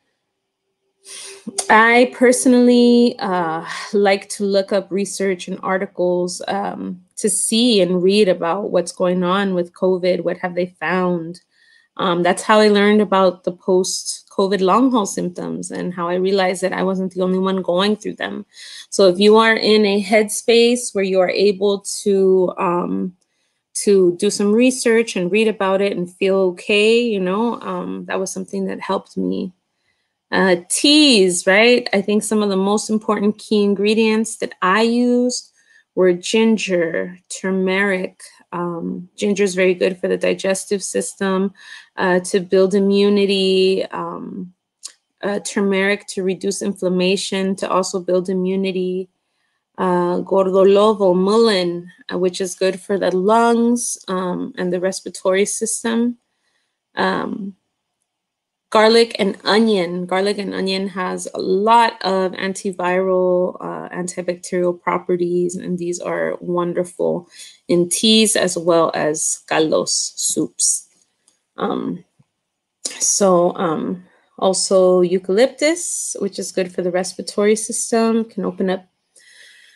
I personally uh, like to look up research and articles um, to see and read about what's going on with COVID. What have they found? Um, that's how I learned about the post-COVID long haul symptoms and how I realized that I wasn't the only one going through them. So if you are in a headspace where you are able to um, to do some research and read about it and feel okay, you know, um, that was something that helped me. Uh, teas, right? I think some of the most important key ingredients that I used were ginger, turmeric. Um, ginger is very good for the digestive system, uh, to build immunity. Um, uh, turmeric to reduce inflammation, to also build immunity. Uh, gordolobo, mullein, uh, which is good for the lungs um, and the respiratory system. Um, Garlic and onion. Garlic and onion has a lot of antiviral, uh, antibacterial properties, and these are wonderful in teas as well as caldos, soups. Um, so um, also eucalyptus, which is good for the respiratory system, can open up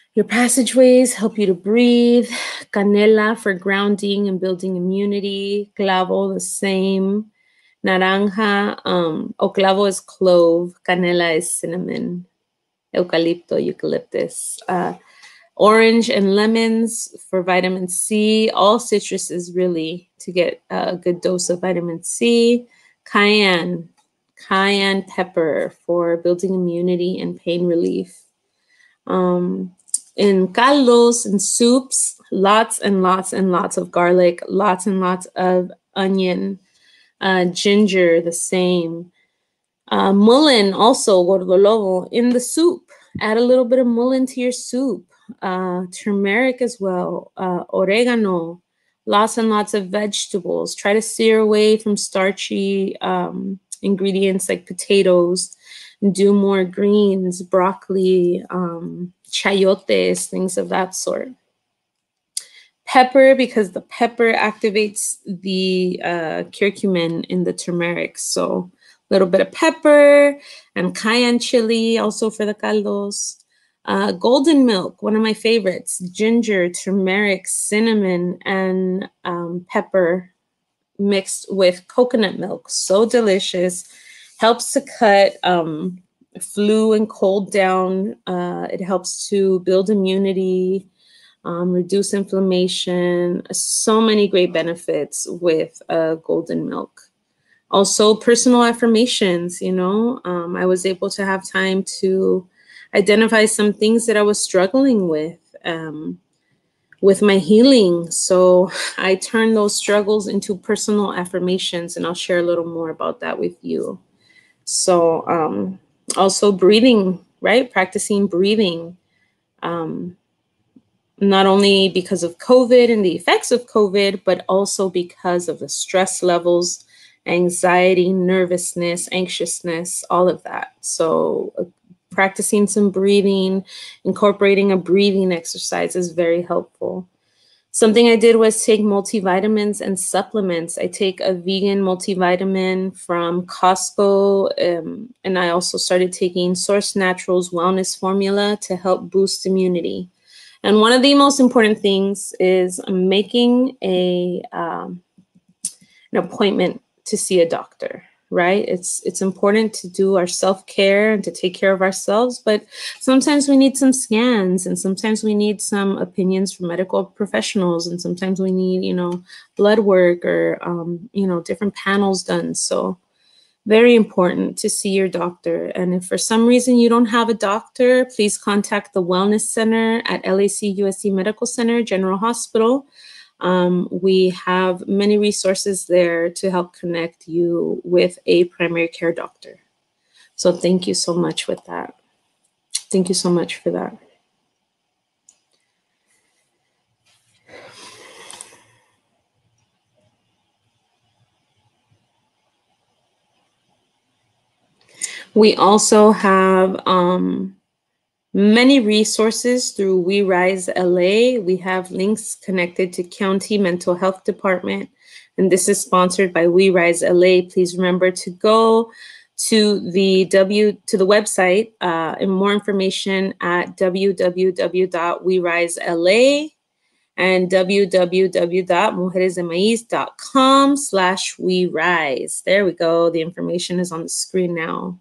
Your passageways help you to breathe. Canela for grounding and building immunity. Clavo, the same. Naranja, um, o clavo is clove. Canela is cinnamon. Eucalipto, eucalyptus. Uh, orange and lemons for vitamin C. All citruses really to get a good dose of vitamin C. Cayenne, cayenne pepper for building immunity and pain relief. Um, in caldos and soups, lots and lots and lots of garlic, lots and lots of onion, uh, ginger, the same. Uh, mullein, also, gordolobo, in the soup. Add a little bit of mullein to your soup. Uh, turmeric as well. Uh, oregano, lots and lots of vegetables. Try to steer away from starchy um, ingredients like potatoes. Do more greens, broccoli, um, chayotes, things of that sort. Pepper, because the pepper activates the uh, curcumin in the turmeric. So a little bit of pepper and cayenne chili, also for the caldos. Uh, golden milk, one of my favorites. Ginger, turmeric, cinnamon, and um, pepper mixed with coconut milk. So delicious. Helps to cut um, flu and cold down. Uh, it helps to build immunity, um, reduce inflammation. So many great benefits with uh, golden milk. Also, personal affirmations, you know, um, I was able to have time to identify some things that I was struggling with, um, with my healing. So I turned those struggles into personal affirmations, and I'll share a little more about that with you. So um, also breathing, right? Practicing breathing, um, not only because of COVID and the effects of COVID, but also because of the stress levels, anxiety, nervousness, anxiousness, all of that. So uh, practicing some breathing, incorporating a breathing exercise is very helpful. Something I did was take multivitamins and supplements. I take a vegan multivitamin from Costco, um, and I also started taking Source Naturals Wellness Formula to help boost immunity. And one of the most important things is making a um, an appointment to see a doctor, right? It's it's important to do our self-care and to take care of ourselves, but sometimes we need some scans, and sometimes we need some opinions from medical professionals, and sometimes we need, you know, blood work or, um, you know, different panels done. So very important to see your doctor. And if for some reason you don't have a doctor, please contact the Wellness Center at L A C U S C Medical Center, General Hospital. Um, we have many resources there to help connect you with a primary care doctor. So thank you so much with that. Thank you so much for that. We also have um, many resources through We Rise L A. We have links connected to County Mental Health Department, and this is sponsored by We Rise L A. Please remember to go to the w to the website uh, and more information at w w w dot we rise l a and w w w dot mujeres de maiz dot com slash we rise. There we go. The information is on the screen now.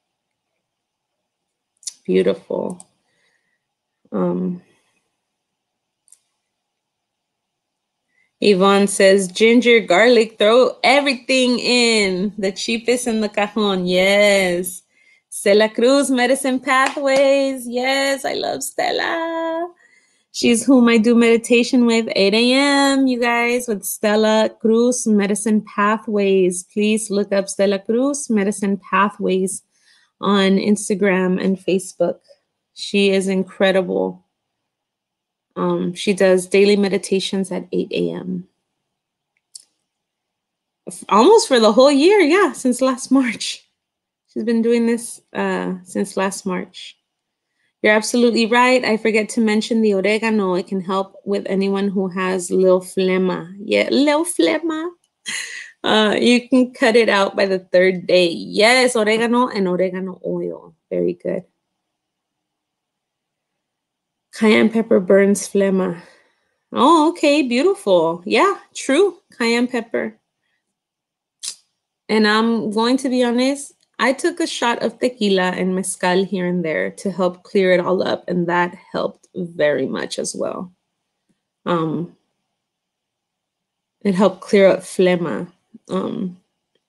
Beautiful. Um, Yvonne says, ginger, garlic, throw everything in. The cheapest in the cajon. Yes. Stella Cruz, Medicine Pathways. Yes, I love Stella. She's whom I do meditation with, eight a m, you guys, with Stella Cruz, Medicine Pathways. Please look up Stella Cruz, Medicine Pathways on Instagram and Facebook. She is incredible. Um, she does daily meditations at eight a m Almost for the whole year, yeah, since last March. She's been doing this uh, since last March. You're absolutely right. I forget to mention the oregano. It can help with anyone who has lil phlegma. Yeah, lil phlegma. Uh, you can cut it out by the third day. Yes, oregano and oregano oil. Very good. Cayenne pepper burns phlegma. Oh, okay, beautiful. Yeah, true. Cayenne pepper. And I'm going to be honest, I took a shot of tequila and mezcal here and there to help clear it all up, and that helped very much as well. Um, it helped clear up phlegma. Um,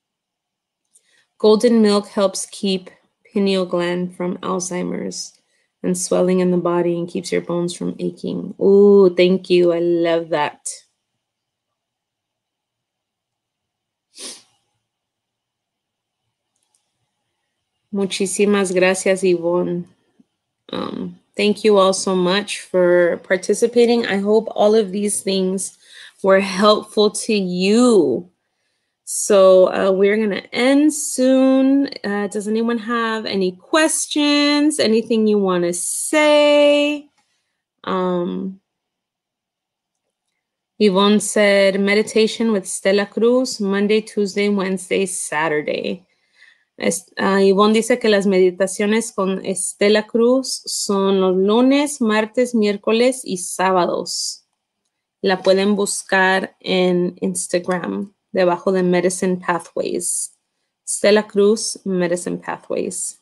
golden milk helps keep pineal gland from Alzheimer's and swelling in the body and keeps your bones from aching. Ooh, thank you. I love that. Muchísimas gracias, Yvonne. Um, thank you all so much for participating. I hope all of these things were helpful to you. So uh, we're going to end soon. Uh, does anyone have any questions? Anything you want to say? Um, Yvonne said meditation with Stella Cruz, Monday, Tuesday, Wednesday, Saturday. Es, uh, Yvonne dice que las meditaciones con Stella Cruz son los lunes, martes, miércoles y sábados. La pueden buscar en Instagram, debajo de Medicine Pathways. Stella Cruz, Medicine Pathways.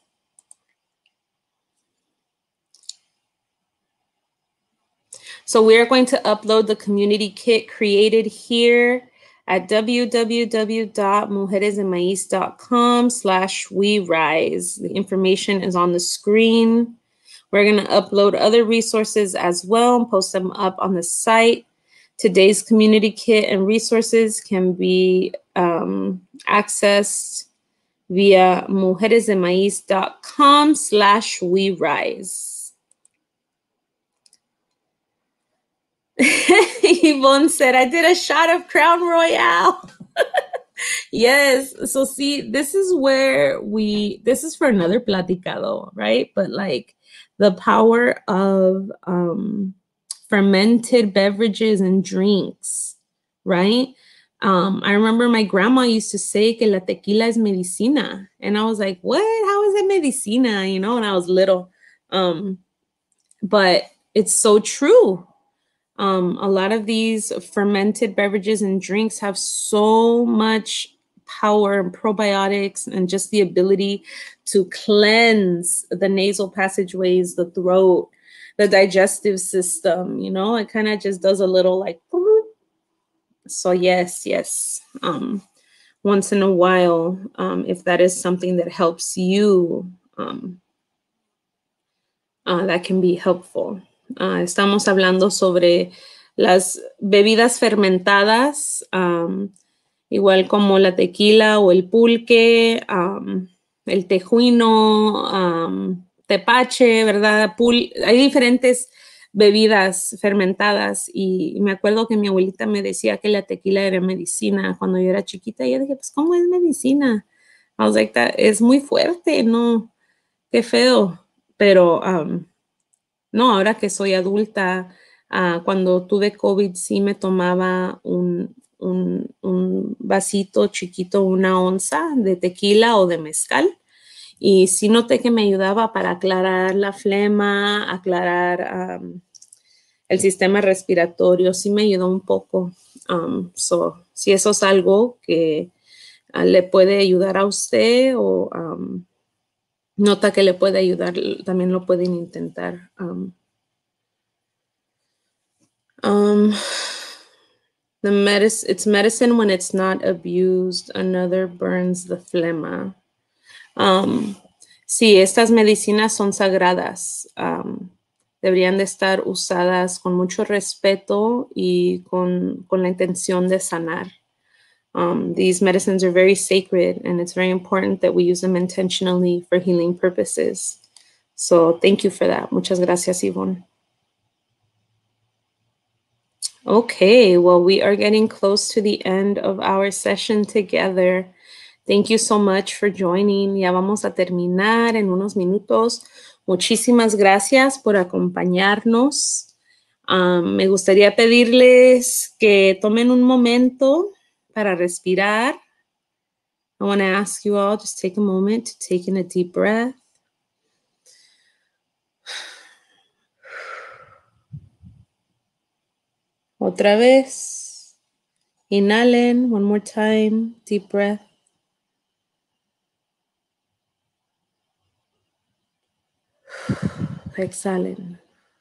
So we are going to upload the community kit created here at www.mujeresdemaiz.com slash we rise. The information is on the screen. We're going to upload other resources as well and post them up on the site. Today's community kit and resources can be um, accessed via mujeresdemaiz.com slash we rise. Yvonne said, I did a shot of Crown Royale. Yes. So see, this is where we, this is for another platicado, right? But like the power of um, fermented beverages and drinks, right? Um, I remember my grandma used to say que la tequila es medicina. And I was like, what? How is it medicina? You know, when I was little. Um, but it's so true. Um, a lot of these fermented beverages and drinks have so much power and probiotics and just the ability to cleanse the nasal passageways, the throat, the digestive system. You know, it kind of just does a little like, so yes, yes. Um, once in a while, um, if that is something that helps you, um, uh, that can be helpful. Uh, estamos hablando sobre las bebidas fermentadas, um, igual como la tequila o el pulque, um, el tejuino, um, tepache, ¿verdad? Pul Hay diferentes bebidas fermentadas y me acuerdo que mi abuelita me decía que la tequila era medicina cuando yo era chiquita y yo dije, pues, ¿cómo es medicina? I was like, that es muy fuerte, no, qué feo, pero... Um, No, ahora que soy adulta, uh, cuando tuve COVID sí me tomaba un, un, un vasito chiquito, una onza de tequila o de mezcal. Y sí noté que me ayudaba para aclarar la flema, aclarar um, el sistema respiratorio. Sí me ayudó un poco. Um, so, si eso es algo que uh, le puede ayudar a usted o um, nota que le puede ayudar, también lo pueden intentar. Um, Um, the medicine, it's medicine when it's not abused. Another burns the phlegma. Um, sí, estas medicinas son sagradas. Um, deberían de estar usadas con mucho respeto y con, con la intención de sanar. Um, these medicines are very sacred, and it's very important that we use them intentionally for healing purposes. So thank you for that. Muchas gracias, Yvonne. Okay, well, we are getting close to the end of our session together. Thank you so much for joining. Ya vamos a terminar en unos minutos. Muchísimas gracias por acompañarnos. Um, me gustaría pedirles que tomen un momento para respirar. I want to ask you all, just take a moment to take in a deep breath. Otra vez. Inhalen, one more time, deep breath. Exhalen.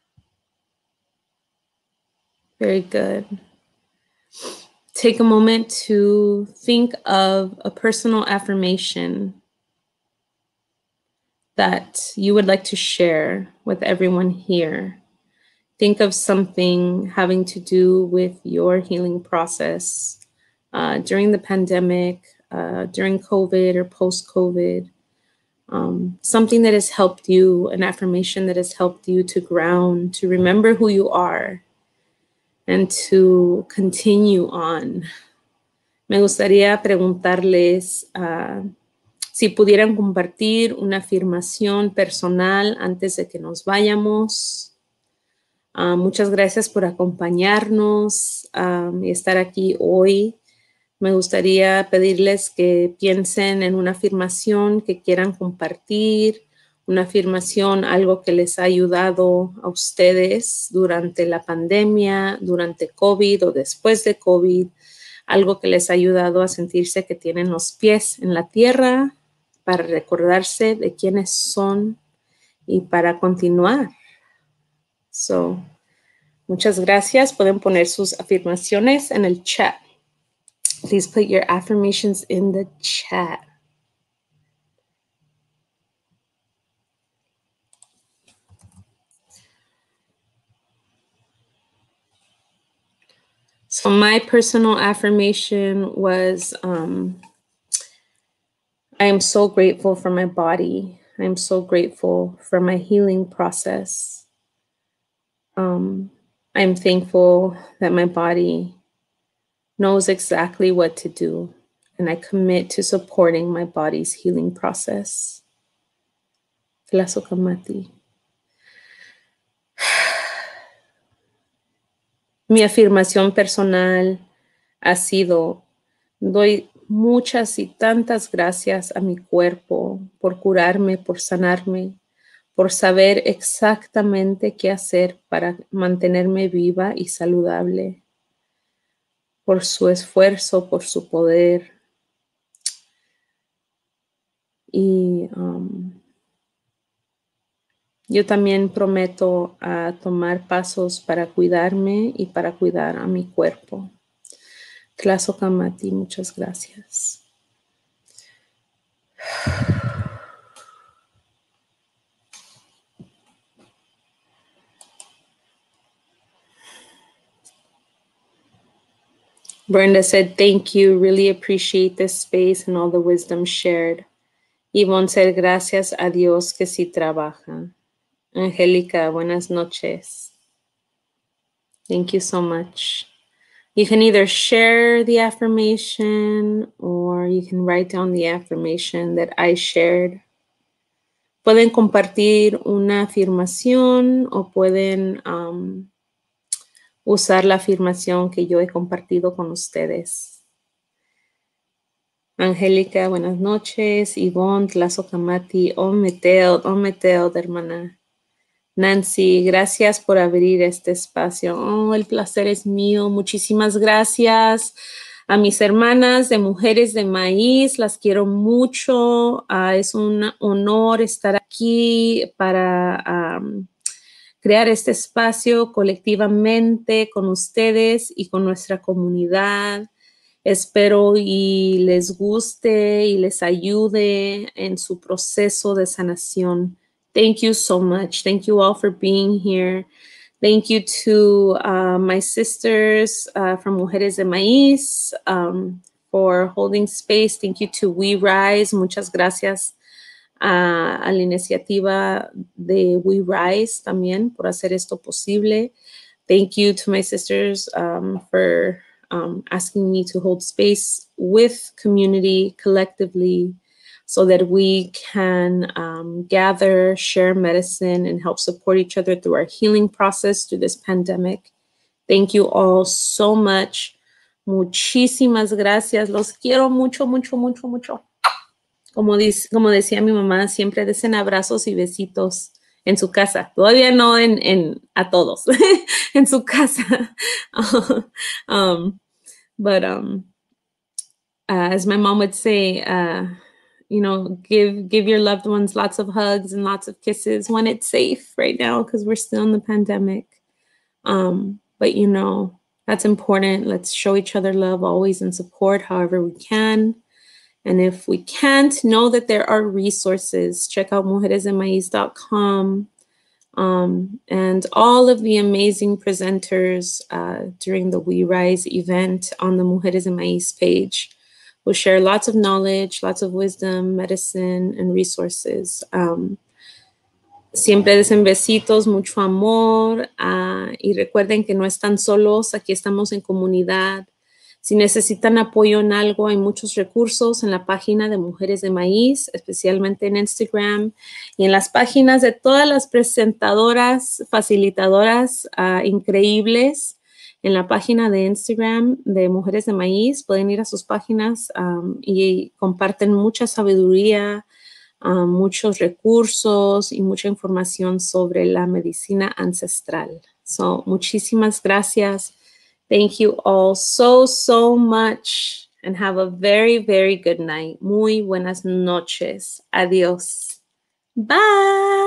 Very good. Take a moment to think of a personal affirmation that you would like to share with everyone here. Think of something having to do with your healing process uh, during the pandemic, uh, during COVID or post-COVID. Um, something that has helped you, an affirmation that has helped you to ground, to remember who you are, and to continue on. Me gustaría preguntarles uh, si pudieran compartir una afirmación personal antes de que nos vayamos. Uh, muchas gracias por acompañarnos um, y estar aquí hoy. Me gustaría pedirles que piensen en una afirmación que quieran compartir, una afirmación, algo que les ha ayudado a ustedes durante la pandemia, durante COVID o después de COVID, algo que les ha ayudado a sentirse que tienen los pies en la tierra para recordarse de quiénes son y para continuar. So, muchas gracias. Pueden poner sus afirmaciones en el chat. Please put your affirmations in the chat. So my personal affirmation was, um, I am so grateful for my body. I am so grateful for my healing process. Um, I'm thankful that my body knows exactly what to do, and I commit to supporting my body's healing process. Tlasokamati. Mi afirmación personal ha sido, doy muchas y tantas gracias a mi cuerpo por curarme, por sanarme, por saber exactamente qué hacer para mantenerme viva y saludable, por su esfuerzo, por su poder. Y um, yo también prometo a tomar pasos para cuidarme y para cuidar a mi cuerpo. Tlasokamati, muchas gracias. Brenda said, thank you. Really appreciate this space and all the wisdom shared. Yvonne said, gracias a Dios que sí trabaja. Angélica, buenas noches. Thank you so much. You can either share the affirmation or you can write down the affirmation that I shared. Pueden compartir una afirmación o pueden um, usar la afirmación que yo he compartido con ustedes. Angélica, buenas noches. Yvonne, Tlasokamati, Ometeo, Ometeo, hermana. Nancy, gracias por abrir este espacio. Oh, el placer es mío. Muchísimas gracias a mis hermanas de Mujeres de Maíz. Las quiero mucho. Uh, es un honor estar aquí para um, crear este espacio colectivamente con ustedes y con nuestra comunidad. Espero y les guste y les ayude en su proceso de sanación. Thank you so much. Thank you all for being here. Thank you to uh, my sisters uh, from Mujeres de Maíz um, for holding space. Thank you to We Rise. Muchas gracias uh, a la iniciativa de We Rise también por hacer esto posible. Thank you to my sisters um, for um, asking me to hold space with community collectively, so that we can um, gather, share medicine, and help support each other through our healing process through this pandemic. Thank you all so much. Muchísimas gracias. Los quiero mucho, mucho, mucho, mucho. Como, dice, como decía mi mamá, siempre desen abrazos y besitos en su casa. Todavía no en, en a todos, en su casa. um, but um, uh, as my mom would say, uh, you know, give give your loved ones lots of hugs and lots of kisses when it's safe right now, because we're still in the pandemic. Um, but, you know, that's important. Let's show each other love always and support however we can. And if we can't, know that there are resources. Check out mujeres de maiz dot com um, and all of the amazing presenters uh, during the We Rise event on the Mujeres de Maiz page. We'll share lots of knowledge, lots of wisdom, medicine, and resources. Um, siempre desen besitos, mucho amor, uh, y recuerden que no están solos, aquí estamos en comunidad. Si necesitan apoyo en algo, hay muchos recursos en la página de Mujeres de Maiz, especialmente en Instagram, y en las páginas de todas las presentadoras, facilitadoras uh, increíbles. En la página de Instagram de Mujeres de Maiz, pueden ir a sus páginas um, y comparten mucha sabiduría, um, muchos recursos y mucha información sobre la medicina ancestral. So, muchísimas gracias. Thank you all so, so much and have a very, very good night. Muy buenas noches. Adiós. Bye.